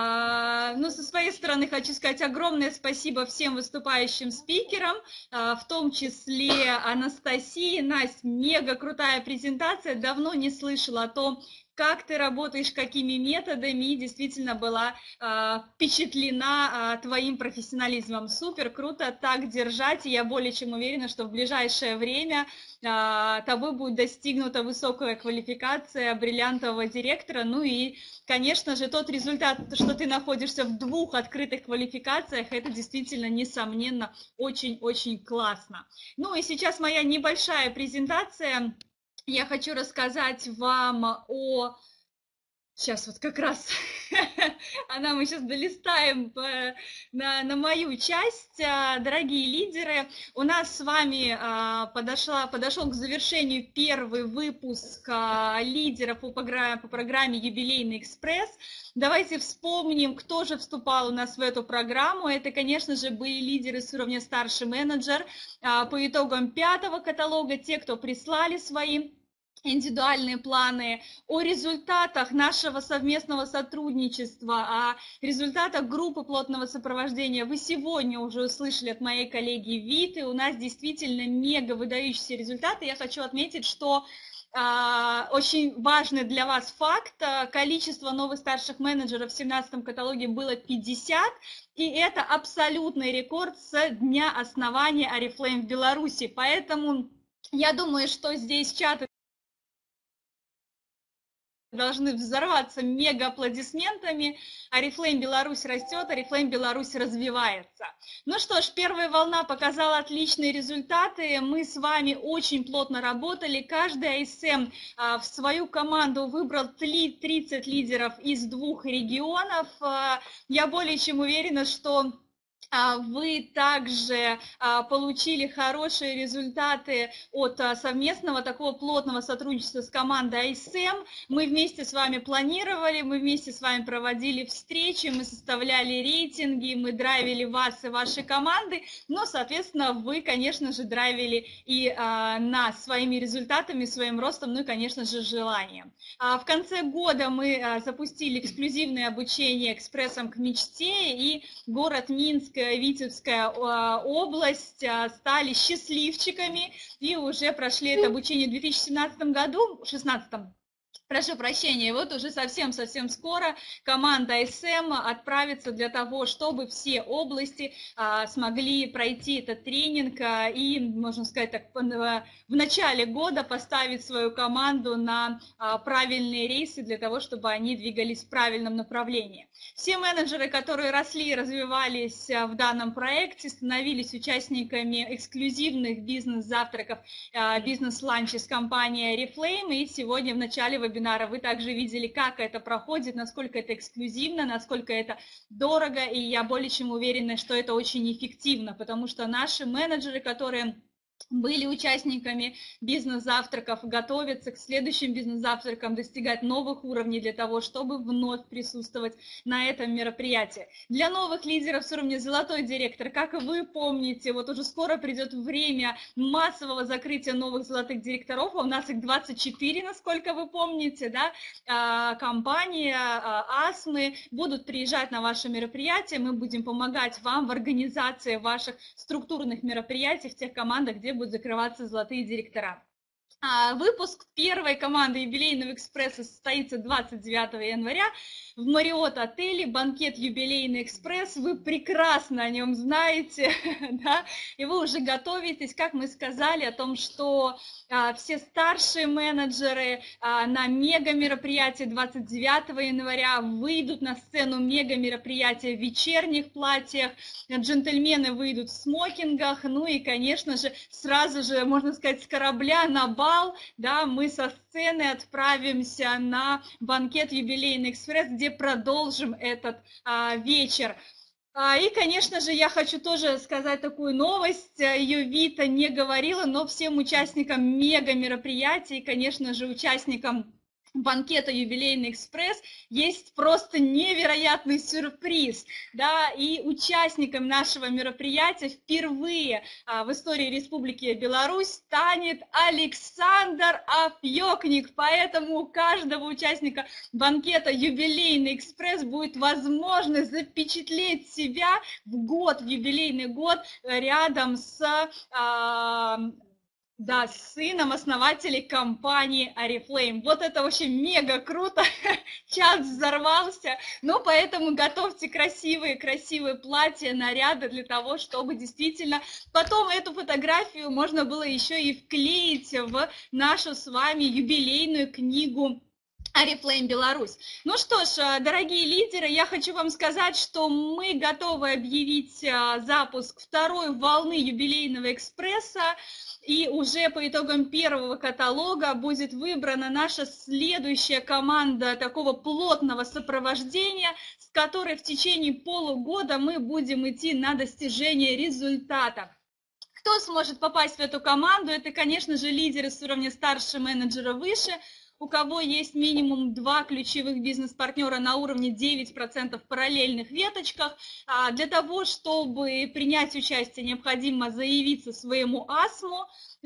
Ну, со своей стороны хочу сказать огромное спасибо всем выступающим спикерам, в том числе Анастасии. Настя, мега крутая презентация, давно не слышала о том, как ты работаешь, какими методами, и действительно была э, впечатлена э, твоим профессионализмом. Супер, круто, так держать, и я более чем уверена, что в ближайшее время э, тобой будет достигнута высокая квалификация бриллиантового директора. Ну и, конечно же, тот результат, что ты находишься в двух открытых квалификациях, это действительно, несомненно, очень-очень классно. Ну и сейчас моя небольшая презентация. Я хочу рассказать вам о... Сейчас вот как раз, она, мы сейчас долистаем на, на мою часть. Дорогие лидеры, у нас с вами подошла, подошел к завершению первый выпуск лидеров по программе, по программе «Юбилейный экспресс». Давайте вспомним, кто же вступал у нас в эту программу. Это, конечно же, были лидеры с уровня старший менеджер. По итогам пятого каталога, те, кто прислали свои индивидуальные планы, о результатах нашего совместного сотрудничества, о результатах группы плотного сопровождения вы сегодня уже услышали от моей коллеги Виты. У нас действительно мега выдающиеся результаты. Я хочу отметить, что Uh, очень важный для вас факт, uh, количество новых старших менеджеров в семнадцатом каталоге было пятьдесят, и это абсолютный рекорд с дня основания Oriflame в Беларуси, поэтому я думаю, что здесь чаты должны взорваться мега аплодисментами. Oriflame Беларусь растет, Oriflame Беларусь развивается. Ну что ж, первая волна показала отличные результаты. Мы с вами очень плотно работали. Каждый эй эс эм в свою команду выбрал тридцать лидеров из двух регионов. Я более чем уверена, что вы также получили хорошие результаты от совместного такого плотного сотрудничества с командой эй эс эм. Мы вместе с вами планировали, мы вместе с вами проводили встречи, мы составляли рейтинги, мы драйвили вас и ваши команды, но, соответственно, вы, конечно же, драйвили и нас своими результатами, своим ростом, ну и, конечно же, желанием. В конце года мы запустили эксклюзивное обучение экспрессом к мечте, и город Минск, Витебская область стали счастливчиками и уже прошли это обучение в две тысячи семнадцатом году, шестнадцатом. Прошу прощения, вот уже совсем-совсем скоро команда эй эс эм отправится для того, чтобы все области а, смогли пройти этот тренинг а, и, можно сказать так, в начале года поставить свою команду на а, правильные рейсы для того, чтобы они двигались в правильном направлении. Все менеджеры, которые росли и развивались в данном проекте, становились участниками эксклюзивных бизнес-завтраков, а, бизнес-ланчей с компанией Oriflame, и сегодня в начале вебинара вы также видели, как это проходит, насколько это эксклюзивно, насколько это дорого, и я более чем уверена, что это очень эффективно, потому что наши менеджеры, которые были участниками бизнес-завтраков, готовятся к следующим бизнес-завтракам, достигать новых уровней для того, чтобы вновь присутствовать на этом мероприятии. Для новых лидеров с уровня «Золотой директор», как вы помните, вот уже скоро придет время массового закрытия новых золотых директоров, у нас их двадцать четыре, насколько вы помните, да, компания, АСМы будут приезжать на ваше мероприятие, мы будем помогать вам в организации ваших структурных мероприятий в тех командах, где будут закрываться золотые директора. Выпуск первой команды юбилейного экспресса состоится двадцать девятого января в Marriott отеле, банкет «Юбилейный экспресс». Вы прекрасно о нем знаете, да? И вы уже готовитесь, как мы сказали, о том, что а, все старшие менеджеры а, на мега-мероприятии двадцать девятого января выйдут на сцену мега-мероприятия в вечерних платьях, джентльмены выйдут в смокингах, ну и, конечно же, сразу же, можно сказать, с корабля на бал, да, мы со сцены отправимся на банкет «Юбилейный экспресс», где продолжим этот а, вечер. И, конечно же, я хочу тоже сказать такую новость. Ее Вита не говорила, но всем участникам мега-мероприятий, конечно же, участникам банкета «Юбилейный экспресс» есть просто невероятный сюрприз, да, и участником нашего мероприятия впервые а, в истории Республики Беларусь станет Александр Афьёкник, поэтому у каждого участника банкета «Юбилейный экспресс» будет возможность запечатлеть себя в год, в юбилейный год рядом с... А, Да, с сыном основателей компании Oriflame. Вот это вообще мега круто. Чат взорвался. Ну, поэтому готовьте красивые-красивые платья, наряды для того, чтобы действительно потом эту фотографию можно было еще и вклеить в нашу с вами юбилейную книгу Oriflame Беларусь. Ну что ж, дорогие лидеры, я хочу вам сказать, что мы готовы объявить запуск второй волны юбилейного экспресса. И уже по итогам первого каталога будет выбрана наша следующая команда такого плотного сопровождения, с которой в течение полугода мы будем идти на достижение результата. Кто сможет попасть в эту команду? Это, конечно же, лидеры с уровня старшего менеджера выше, у кого есть минимум два ключевых бизнес-партнера на уровне девять процентов в параллельных веточках. Для того, чтобы принять участие, необходимо заявиться своему АСМу.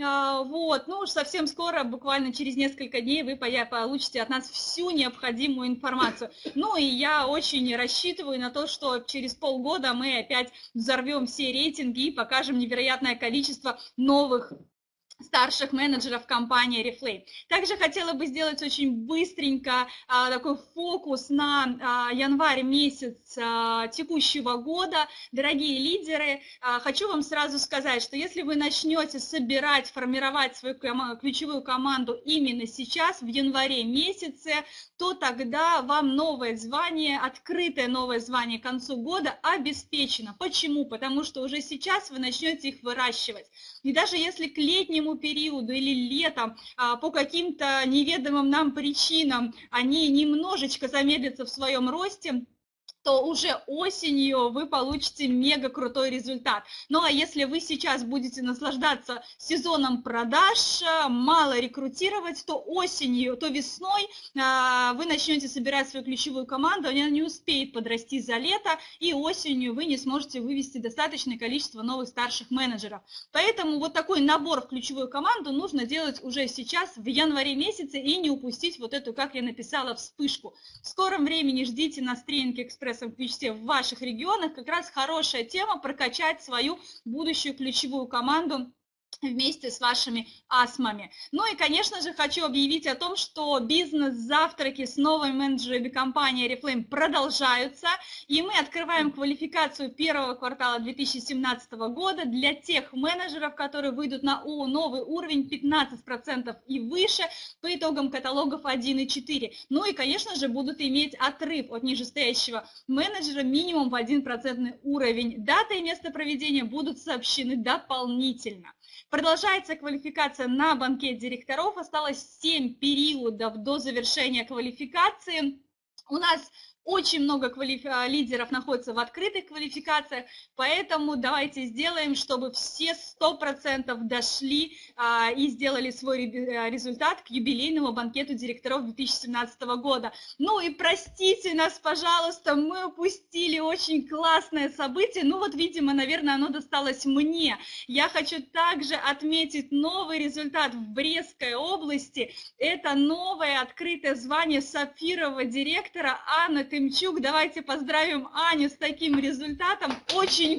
Вот. Ну уж совсем скоро, буквально через несколько дней, вы получите от нас всю необходимую информацию. Ну и я очень рассчитываю на то, что через полгода мы опять взорвем все рейтинги и покажем невероятное количество новых старших менеджеров компании Oriflame. Также хотела бы сделать очень быстренько а, такой фокус на а, январь месяц а, текущего года. Дорогие лидеры, а, хочу вам сразу сказать, что если вы начнете собирать, формировать свою ком- ключевую команду именно сейчас, в январе месяце, то тогда вам новое звание, открытое новое звание к концу года обеспечено. Почему? Потому что уже сейчас вы начнете их выращивать. И даже если к летнему периоду или летом а, по каким-то неведомым нам причинам они немножечко замедлятся в своем росте, то уже осенью вы получите мега крутой результат. Ну а если вы сейчас будете наслаждаться сезоном продаж, мало рекрутировать, то осенью, то весной а, вы начнете собирать свою ключевую команду, она не успеет подрасти за лето, и осенью вы не сможете вывести достаточное количество новых старших менеджеров. Поэтому вот такой набор в ключевую команду нужно делать уже сейчас, в январе месяце, и не упустить вот эту, как я написала, вспышку. В скором времени ждите нас тренинги экспресс в ключе в ваших регионах, как раз хорошая тема прокачать свою будущую ключевую команду вместе с вашими АСМами. Ну и, конечно же, хочу объявить о том, что бизнес-завтраки с новыми менеджерами компании Oriflame продолжаются, и мы открываем квалификацию первого квартала две тысячи семнадцатого года для тех менеджеров, которые выйдут на новый уровень пятнадцать процентов и выше по итогам каталогов один и четыре. Ну и, конечно же, будут иметь отрыв от нижестоящего менеджера минимум в один процентный уровень. Дата и место проведения будут сообщены дополнительно. Продолжается квалификация на банкет директоров. Осталось семь периодов до завершения квалификации. У нас очень много квалиф... лидеров находится в открытых квалификациях, поэтому давайте сделаем, чтобы все сто процентов дошли а, и сделали свой результат к юбилейному банкету директоров две тысячи семнадцатого года. Ну и простите нас, пожалуйста, мы упустили очень классное событие. Ну вот, видимо, наверное, оно досталось мне. Я хочу также отметить новый результат в Брестской области. Это новое открытое звание сапфирового директора Анны Тымчук. Давайте поздравим Аню с таким результатом. Очень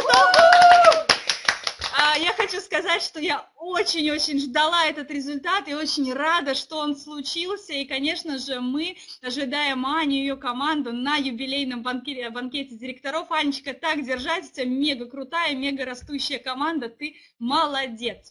круто! Я хочу сказать, что я очень-очень ждала этот результат и очень рада, что он случился. И, конечно же, мы ожидаем Аню и ее команду на юбилейном банкете, банкете директоров. Анечка, так держать, у тебя мега крутая, мега растущая команда, ты молодец.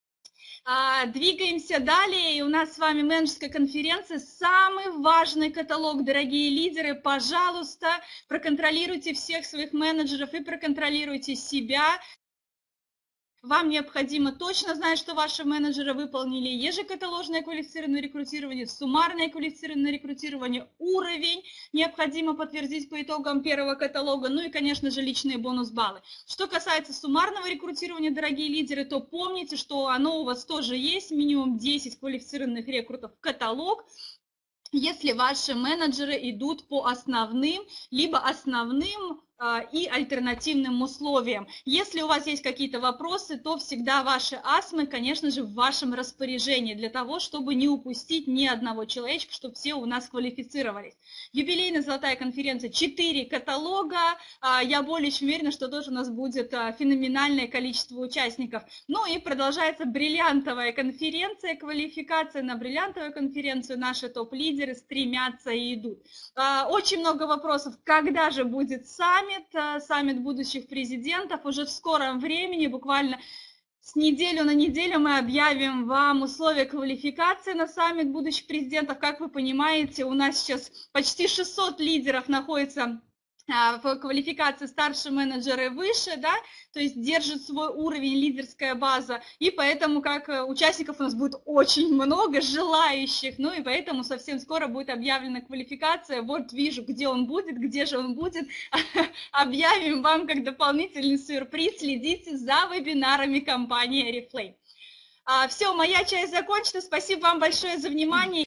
Двигаемся далее, и у нас с вами менеджерская конференция, самый важный каталог, дорогие лидеры, пожалуйста, проконтролируйте всех своих менеджеров и проконтролируйте себя. Вам необходимо точно знать, что ваши менеджеры выполнили ежекаталожное квалифицированное рекрутирование, суммарное квалифицированное рекрутирование, уровень необходимо подтвердить по итогам первого каталога, ну и, конечно же, личные бонус-баллы. Что касается суммарного рекрутирования, дорогие лидеры, то помните, что оно у вас тоже есть, минимум десять квалифицированных рекрутов в каталог, если ваши менеджеры идут по основным, либо основным и альтернативным условиям. Если у вас есть какие-то вопросы, то всегда ваши АСМы, конечно же, в вашем распоряжении, для того, чтобы не упустить ни одного человечка, чтобы все у нас квалифицировались. Юбилейная золотая конференция, четыре каталога, я более чем уверена, что тоже у нас будет феноменальное количество участников. Ну и продолжается бриллиантовая конференция, квалификация на бриллиантовую конференцию, наши топ-лидеры стремятся и идут. Очень много вопросов, когда же будет саммит, саммит будущих президентов, уже в скором времени, буквально с неделю на неделю мы объявим вам условия квалификации на саммит будущих президентов. Как вы понимаете, у нас сейчас почти шестьсот лидеров находится в квалификации старшие менеджеры выше, да, то есть держит свой уровень лидерская база, и поэтому как участников у нас будет очень много, желающих, ну и поэтому совсем скоро будет объявлена квалификация, вот вижу, где он будет, где же он будет, объявим вам как дополнительный сюрприз, следите за вебинарами компании Oriflame. Все, моя часть закончена, спасибо вам большое за внимание.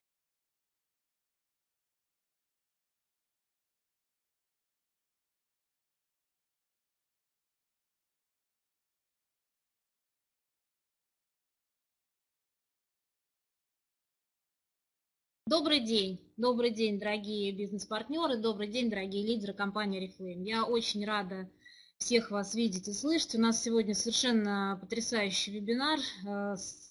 Добрый день, добрый день, дорогие бизнес-партнеры, добрый день, дорогие лидеры компании Oriflame. Я очень рада всех вас видеть и слышать. У нас сегодня совершенно потрясающий вебинар с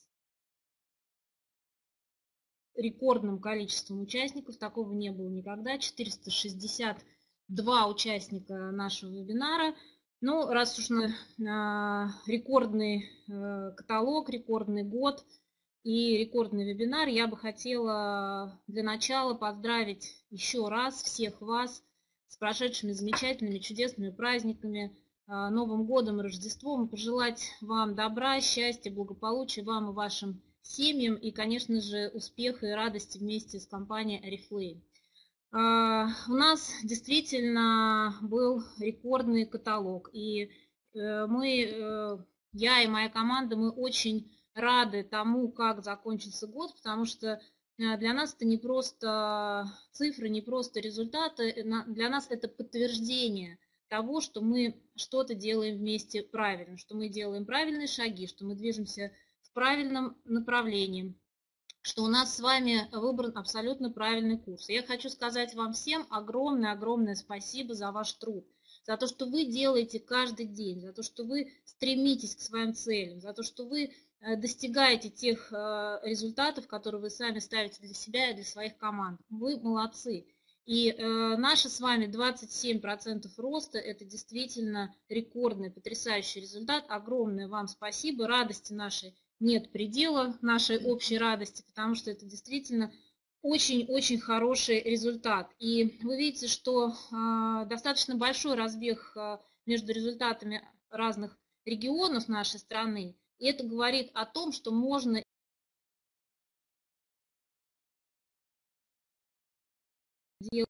рекордным количеством участников. Такого не было никогда. четыреста шестьдесят два участника нашего вебинара. Ну, раз уж мы рекордный каталог, рекордный год и рекордный вебинар, я бы хотела для начала поздравить еще раз всех вас с прошедшими замечательными, чудесными праздниками, Новым годом и Рождеством, пожелать вам добра, счастья, благополучия вам и вашим семьям и, конечно же, успеха и радости вместе с компанией Oriflame. У нас действительно был рекордный каталог, и мы, я и моя команда, мы очень рады тому, как закончился год, потому что для нас это не просто цифры, не просто результаты, для нас это подтверждение того, что мы что-то делаем вместе правильно, что мы делаем правильные шаги, что мы движемся в правильном направлении, что у нас с вами выбран абсолютно правильный курс. Я хочу сказать вам всем огромное-огромное спасибо за ваш труд, за то, что вы делаете каждый день, за то, что вы стремитесь к своим целям, за то, что вы достигаете тех результатов, которые вы сами ставите для себя и для своих команд. Вы молодцы. И наши с вами двадцать семь процентов роста – это действительно рекордный, потрясающий результат. Огромное вам спасибо. Радости нашей нет предела, нашей общей радости, потому что это действительно очень-очень хороший результат. И вы видите, что достаточно большой разбег между результатами разных регионов нашей страны. И это говорит о том, что можно делать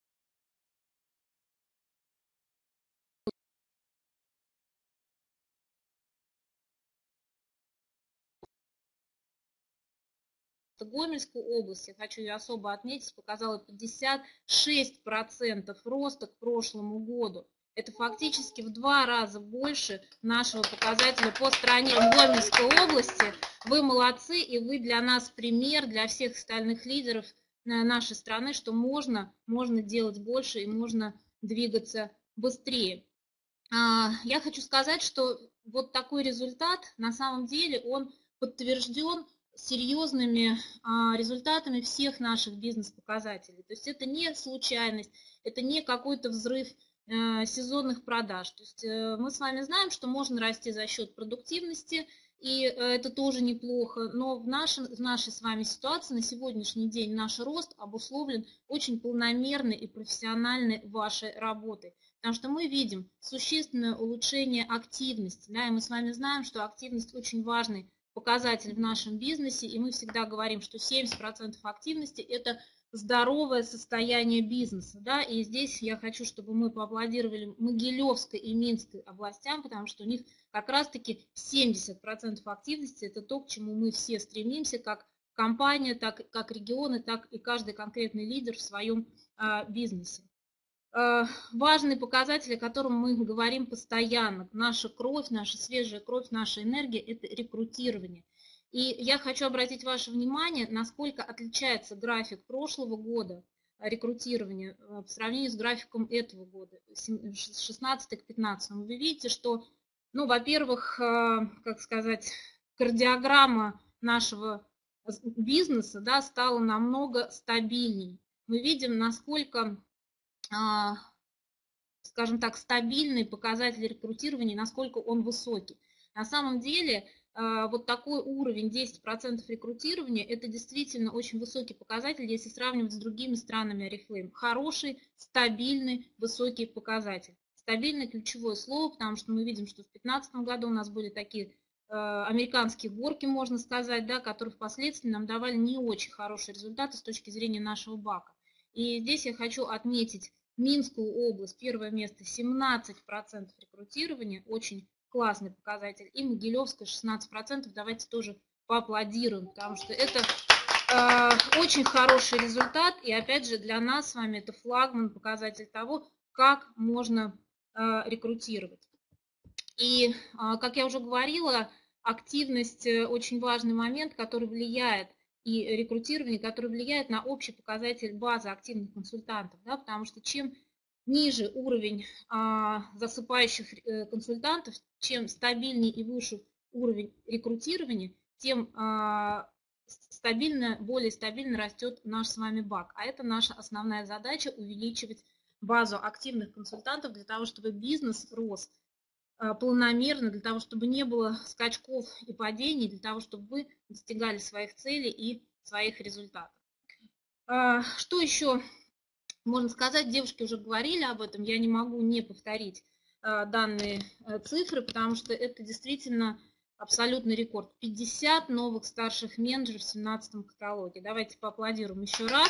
в Гомельской области, я хочу ее особо отметить, показала пятьдесят шесть процентов роста к прошлому году. Это фактически в два раза больше нашего показателя по стране Гомельской области. Вы молодцы, и вы для нас пример, для всех остальных лидеров нашей страны, что можно, можно делать больше и можно двигаться быстрее. Я хочу сказать, что вот такой результат, на самом деле, он подтвержден серьезными результатами всех наших бизнес-показателей. То есть это не случайность, это не какой-то взрыв сезонных продаж. То есть мы с вами знаем, что можно расти за счет продуктивности, и это тоже неплохо, но в нашей, в нашей с вами ситуации на сегодняшний день наш рост обусловлен очень полномерной и профессиональной вашей работой, потому что мы видим существенное улучшение активности, да, и мы с вами знаем, что активность очень важный показатель в нашем бизнесе, и мы всегда говорим, что семьдесят процентов активности – это здоровое состояние бизнеса, да, и здесь я хочу, чтобы мы поаплодировали Могилевской и Минской областям, потому что у них как раз-таки семьдесят процентов активности – это то, к чему мы все стремимся, как компания, так как регионы, так и каждый конкретный лидер в своем а, бизнесе. А, важный показатель, о котором мы говорим постоянно, наша кровь, наша свежая кровь, наша энергия – это рекрутирование. И я хочу обратить ваше внимание, насколько отличается график прошлого года рекрутирования по сравнению с графиком этого года, с шестнадцатого к пятнадцатому. Вы видите, что, ну, во-первых, как сказать, кардиограмма нашего бизнеса, да, стала намного стабильнее. Мы видим, насколько, скажем так, стабильный показатель рекрутирования, насколько он высокий. На самом деле, вот такой уровень десять процентов рекрутирования – это действительно очень высокий показатель, если сравнивать с другими странами Oriflame. Хороший, стабильный, высокий показатель. Стабильное ключевое слово, потому что мы видим, что в две тысячи пятнадцатом году у нас были такие э, американские горки, можно сказать, да, которые впоследствии нам давали не очень хорошие результаты с точки зрения нашего бака. И здесь я хочу отметить Минскую область, первое место, семнадцать процентов рекрутирования, очень классный показатель, и Могилевская шестнадцать процентов, давайте тоже поаплодируем, потому что это э, очень хороший результат, и опять же для нас с вами это флагман, показатель того, как можно э, рекрутировать. И, э, как я уже говорила, активность – очень важный момент, который влияет, и рекрутирование, который влияет на общий показатель базы активных консультантов, да, потому что чем ниже уровень а, засыпающих э, консультантов, чем стабильнее и выше уровень рекрутирования, тем а, стабильно, более стабильно растет наш с вами бак. А это наша основная задача – увеличивать базу активных консультантов для того, чтобы бизнес рос а, планомерно, для того, чтобы не было скачков и падений, для того, чтобы вы достигали своих целей и своих результатов. А, что еще? Можно сказать, девушки уже говорили об этом, я не могу не повторить э, данные э, цифры, потому что это действительно абсолютный рекорд. пятьдесят новых старших менеджеров в семнадцатом каталоге. Давайте поаплодируем еще раз.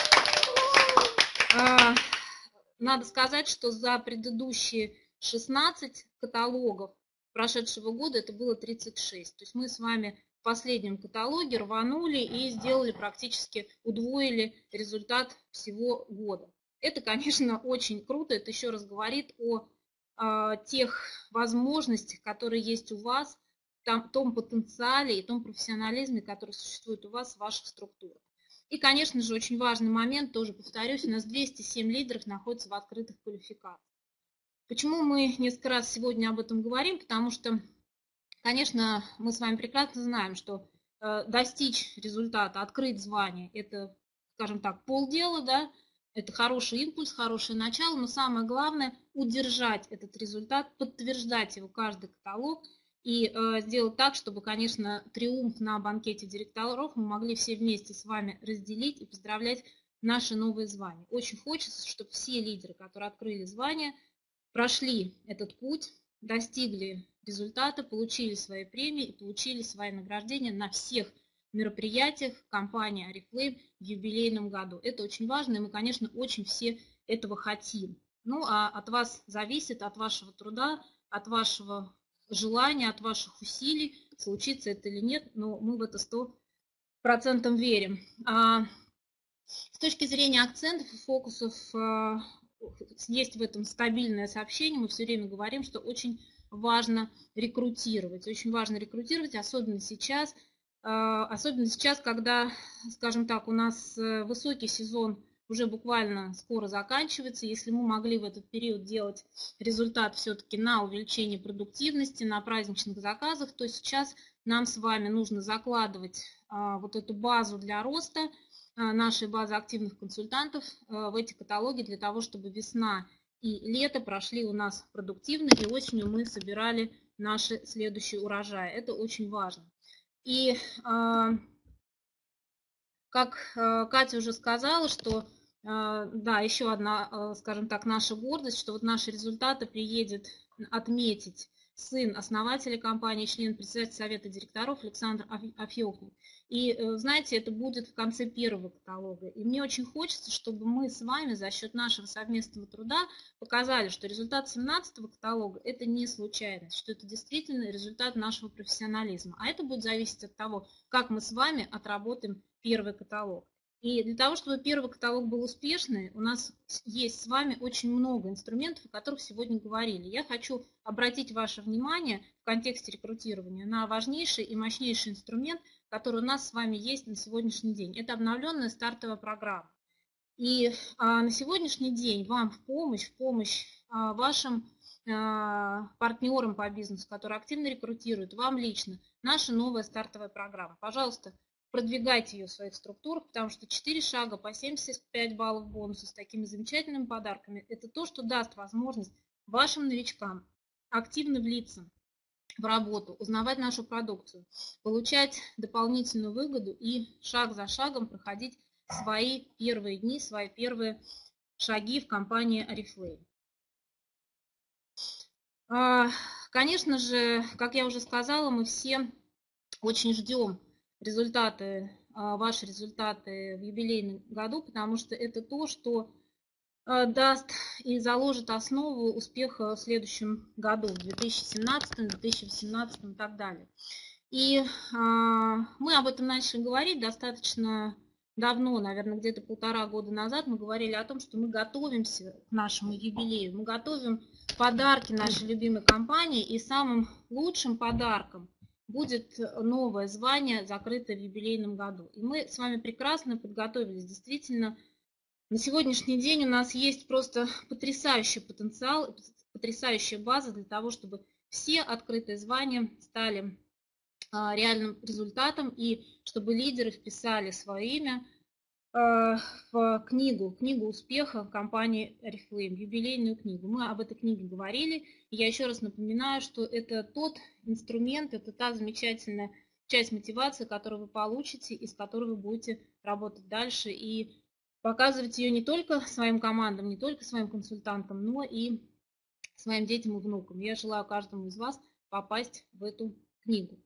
Э, надо сказать, что за предыдущие шестнадцать каталогов прошедшего года это было тридцать шесть. То есть мы с вами в последнем каталоге рванули и сделали практически, удвоили результат всего года. Это, конечно, очень круто. Это еще раз говорит о, о тех возможностях, которые есть у вас, там, том потенциале и том профессионализме, который существует у вас в ваших структурах. И, конечно же, очень важный момент, тоже повторюсь, у нас двести семь лидеров находятся в открытых квалификациях. Почему мы несколько раз сегодня об этом говорим? Потому что, конечно, мы с вами прекрасно знаем, что э, достичь результата, открыть звание – это, скажем так, полдела, да, это хороший импульс, хорошее начало, но самое главное – удержать этот результат, подтверждать его каждый каталог и э, сделать так, чтобы, конечно, триумф на банкете директоров мы могли все вместе с вами разделить и поздравлять наши новые звания. Очень хочется, чтобы все лидеры, которые открыли звание, прошли этот путь, достигли результата, получили свои премии и получили свои награждения на всех мероприятиях компании Oriflame в юбилейном году. Это очень важно, и мы, конечно, очень все этого хотим. Ну, а от вас зависит, от вашего труда, от вашего желания, от ваших усилий, случится это или нет, но мы в это сто процентов верим. А с точки зрения акцентов и фокусов, есть в этом стабильное сообщение. Мы все время говорим, что очень важно рекрутировать. Очень важно рекрутировать, особенно сейчас, особенно сейчас, когда, скажем так, у нас высокий сезон уже буквально скоро заканчивается. Если мы могли в этот период делать результат все-таки на увеличение продуктивности, на праздничных заказах, то сейчас нам с вами нужно закладывать вот эту базу для роста, нашей базы активных консультантов в эти каталоги для того, чтобы весна и лето прошли у нас продуктивно, и осенью мы собирали наши следующие урожаи. Это очень важно. И э, как э, Катя уже сказала, что, э, да, еще одна, э, скажем так, наша гордость, что вот наши результаты приедет отметить сын основателя компании, член председателя совета директоров Александр Афьёхов. И, знаете, это будет в конце первого каталога. И мне очень хочется, чтобы мы с вами за счет нашего совместного труда показали, что результат семнадцатого каталога – это не случайность, что это действительно результат нашего профессионализма. А это будет зависеть от того, как мы с вами отработаем первый каталог. И для того, чтобы первый каталог был успешный, у нас есть с вами очень много инструментов, о которых сегодня говорили. Я хочу обратить ваше внимание в контексте рекрутирования на важнейший и мощнейший инструмент, который у нас с вами есть на сегодняшний день. Это обновленная стартовая программа. И а, на сегодняшний день вам в помощь, в помощь а, вашим а, партнерам по бизнесу, которые активно рекрутируют, вам лично, наша новая стартовая программа. Пожалуйста, продвигайте ее в своих структурах, потому что четыре шага по семьдесят пять баллов бонуса с такими замечательными подарками – это то, что даст возможность вашим новичкам активно влиться в работу, узнавать нашу продукцию, получать дополнительную выгоду и шаг за шагом проходить свои первые дни, свои первые шаги в компании Oriflame. Конечно же, как я уже сказала, мы все очень ждем результаты, ваши результаты в юбилейном году, потому что это то, что даст и заложит основу успеха в следующем году, в две тысячи семнадцатом, две тысячи восемнадцатом и так далее. И мы об этом начали говорить достаточно давно, наверное, где-то полтора года назад. Мы говорили о том, что мы готовимся к нашему юбилею, мы готовим подарки нашей любимой компании, и самым лучшим подарком будет новое звание, закрытое в юбилейном году. И мы с вами прекрасно подготовились. Действительно, на сегодняшний день у нас есть просто потрясающий потенциал, потрясающая база для того, чтобы все открытые звания стали реальным результатом, и чтобы лидеры вписали свое имя в книгу, книгу успеха компании Oriflame, юбилейную книгу. Мы об этой книге говорили. И я еще раз напоминаю, что это тот инструмент, это та замечательная часть мотивации, которую вы получите и с которой вы будете работать дальше и показывать ее не только своим командам, не только своим консультантам, но и своим детям и внукам. Я желаю каждому из вас попасть в эту книгу.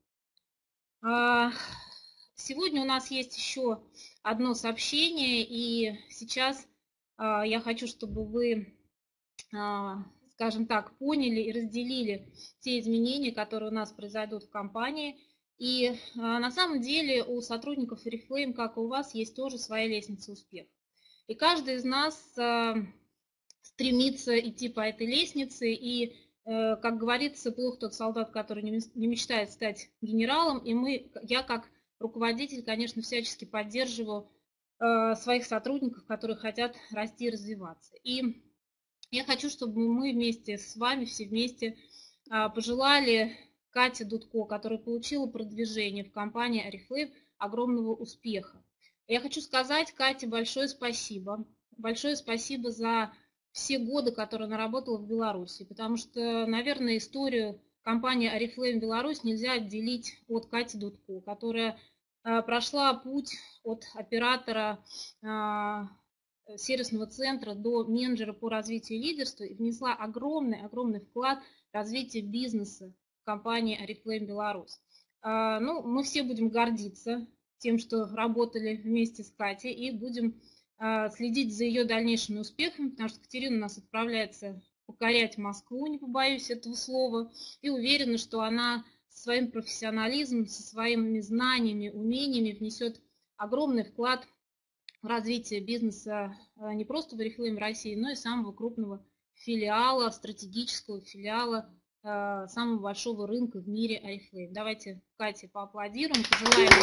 Сегодня у нас есть еще одно сообщение, и сейчас я хочу, чтобы вы, скажем так, поняли и разделили те изменения, которые у нас произойдут в компании. И на самом деле у сотрудников Oriflame, как и у вас, есть тоже своя лестница успеха. И каждый из нас стремится идти по этой лестнице, и, как говорится, плох тот солдат, который не мечтает стать генералом. И мы, я как руководитель, конечно, всячески поддерживаю своих сотрудников, которые хотят расти и развиваться. И я хочу, чтобы мы вместе с вами, все вместе пожелали Кате Дудко, которая получила продвижение в компании Oriflame, огромного успеха. Я хочу сказать Кате большое спасибо. Большое спасибо за все годы, которые она работала в Беларуси, потому что, наверное, историю компании Oriflame Беларусь нельзя отделить от Кати Дудко, которая прошла путь от оператора сервисного центра до менеджера по развитию лидерства и внесла огромный-огромный вклад в развитие бизнеса компании Oriflame Беларусь. Ну, мы все будем гордиться тем, что работали вместе с Катей, и будем следить за ее дальнейшими успехами, потому что Катерина у нас отправляется покорять Москву, не побоюсь этого слова, и уверена, что она со своим профессионализмом, со своими знаниями, умениями внесет огромный вклад в развитие бизнеса не просто в Oriflame России, но и самого крупного филиала, стратегического филиала, самого большого рынка в мире Oriflame. Давайте Кате поаплодируем, пожелаем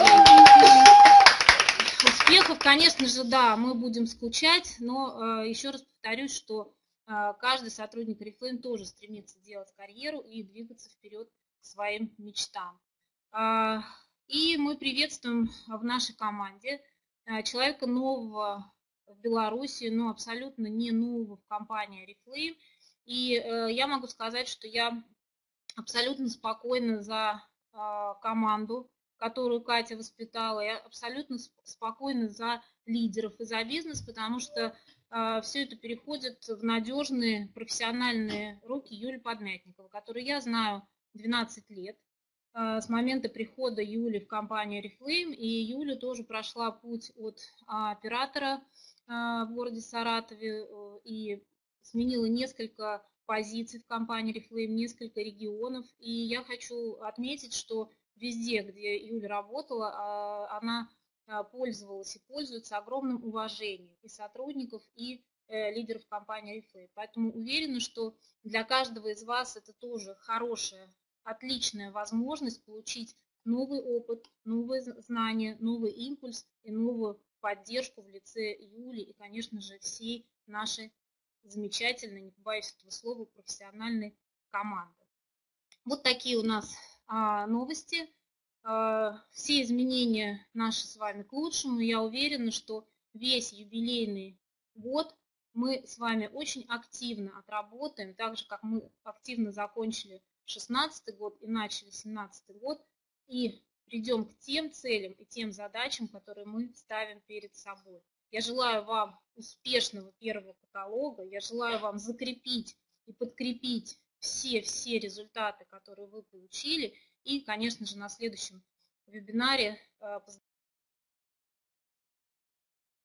ей успехов. Конечно же, да, мы будем скучать, но еще раз повторюсь, что каждый сотрудник Oriflame тоже стремится делать карьеру и двигаться вперед к своим мечтам. И мы приветствуем в нашей команде человека нового в Беларуси, но абсолютно не нового в компании Oriflame. И я могу сказать, что я абсолютно спокойна за команду, которую Катя воспитала. Я абсолютно спокойна за лидеров и за бизнес, потому что все это переходит в надежные профессиональные руки Юли Подмятниковой, которую я знаю двенадцать лет. С момента прихода Юли в компанию Oriflame, и Юля тоже прошла путь от оператора в городе Саратове и сменила несколько позиций в компании Oriflame, несколько регионов. И я хочу отметить, что везде, где Юля работала, она пользовалась и пользуется огромным уважением и сотрудников, и лидеров компании Oriflame. Поэтому уверена, что для каждого из вас это тоже хорошая, отличная возможность получить новый опыт, новые знания, новый импульс и новую поддержку в лице Юли и, конечно же, всей нашей замечательной, не побоюсь этого слова, профессиональной команды. Вот такие у нас а, новости. А, все изменения наши с вами к лучшему. Я уверена, что весь юбилейный год мы с вами очень активно отработаем, так же, как мы активно закончили шестнадцатый год и начали семнадцатый год, и придем к тем целям и тем задачам, которые мы ставим перед собой. Я желаю вам успешного первого каталога, я желаю вам закрепить и подкрепить все-все результаты, которые вы получили, и, конечно же, на следующем вебинаре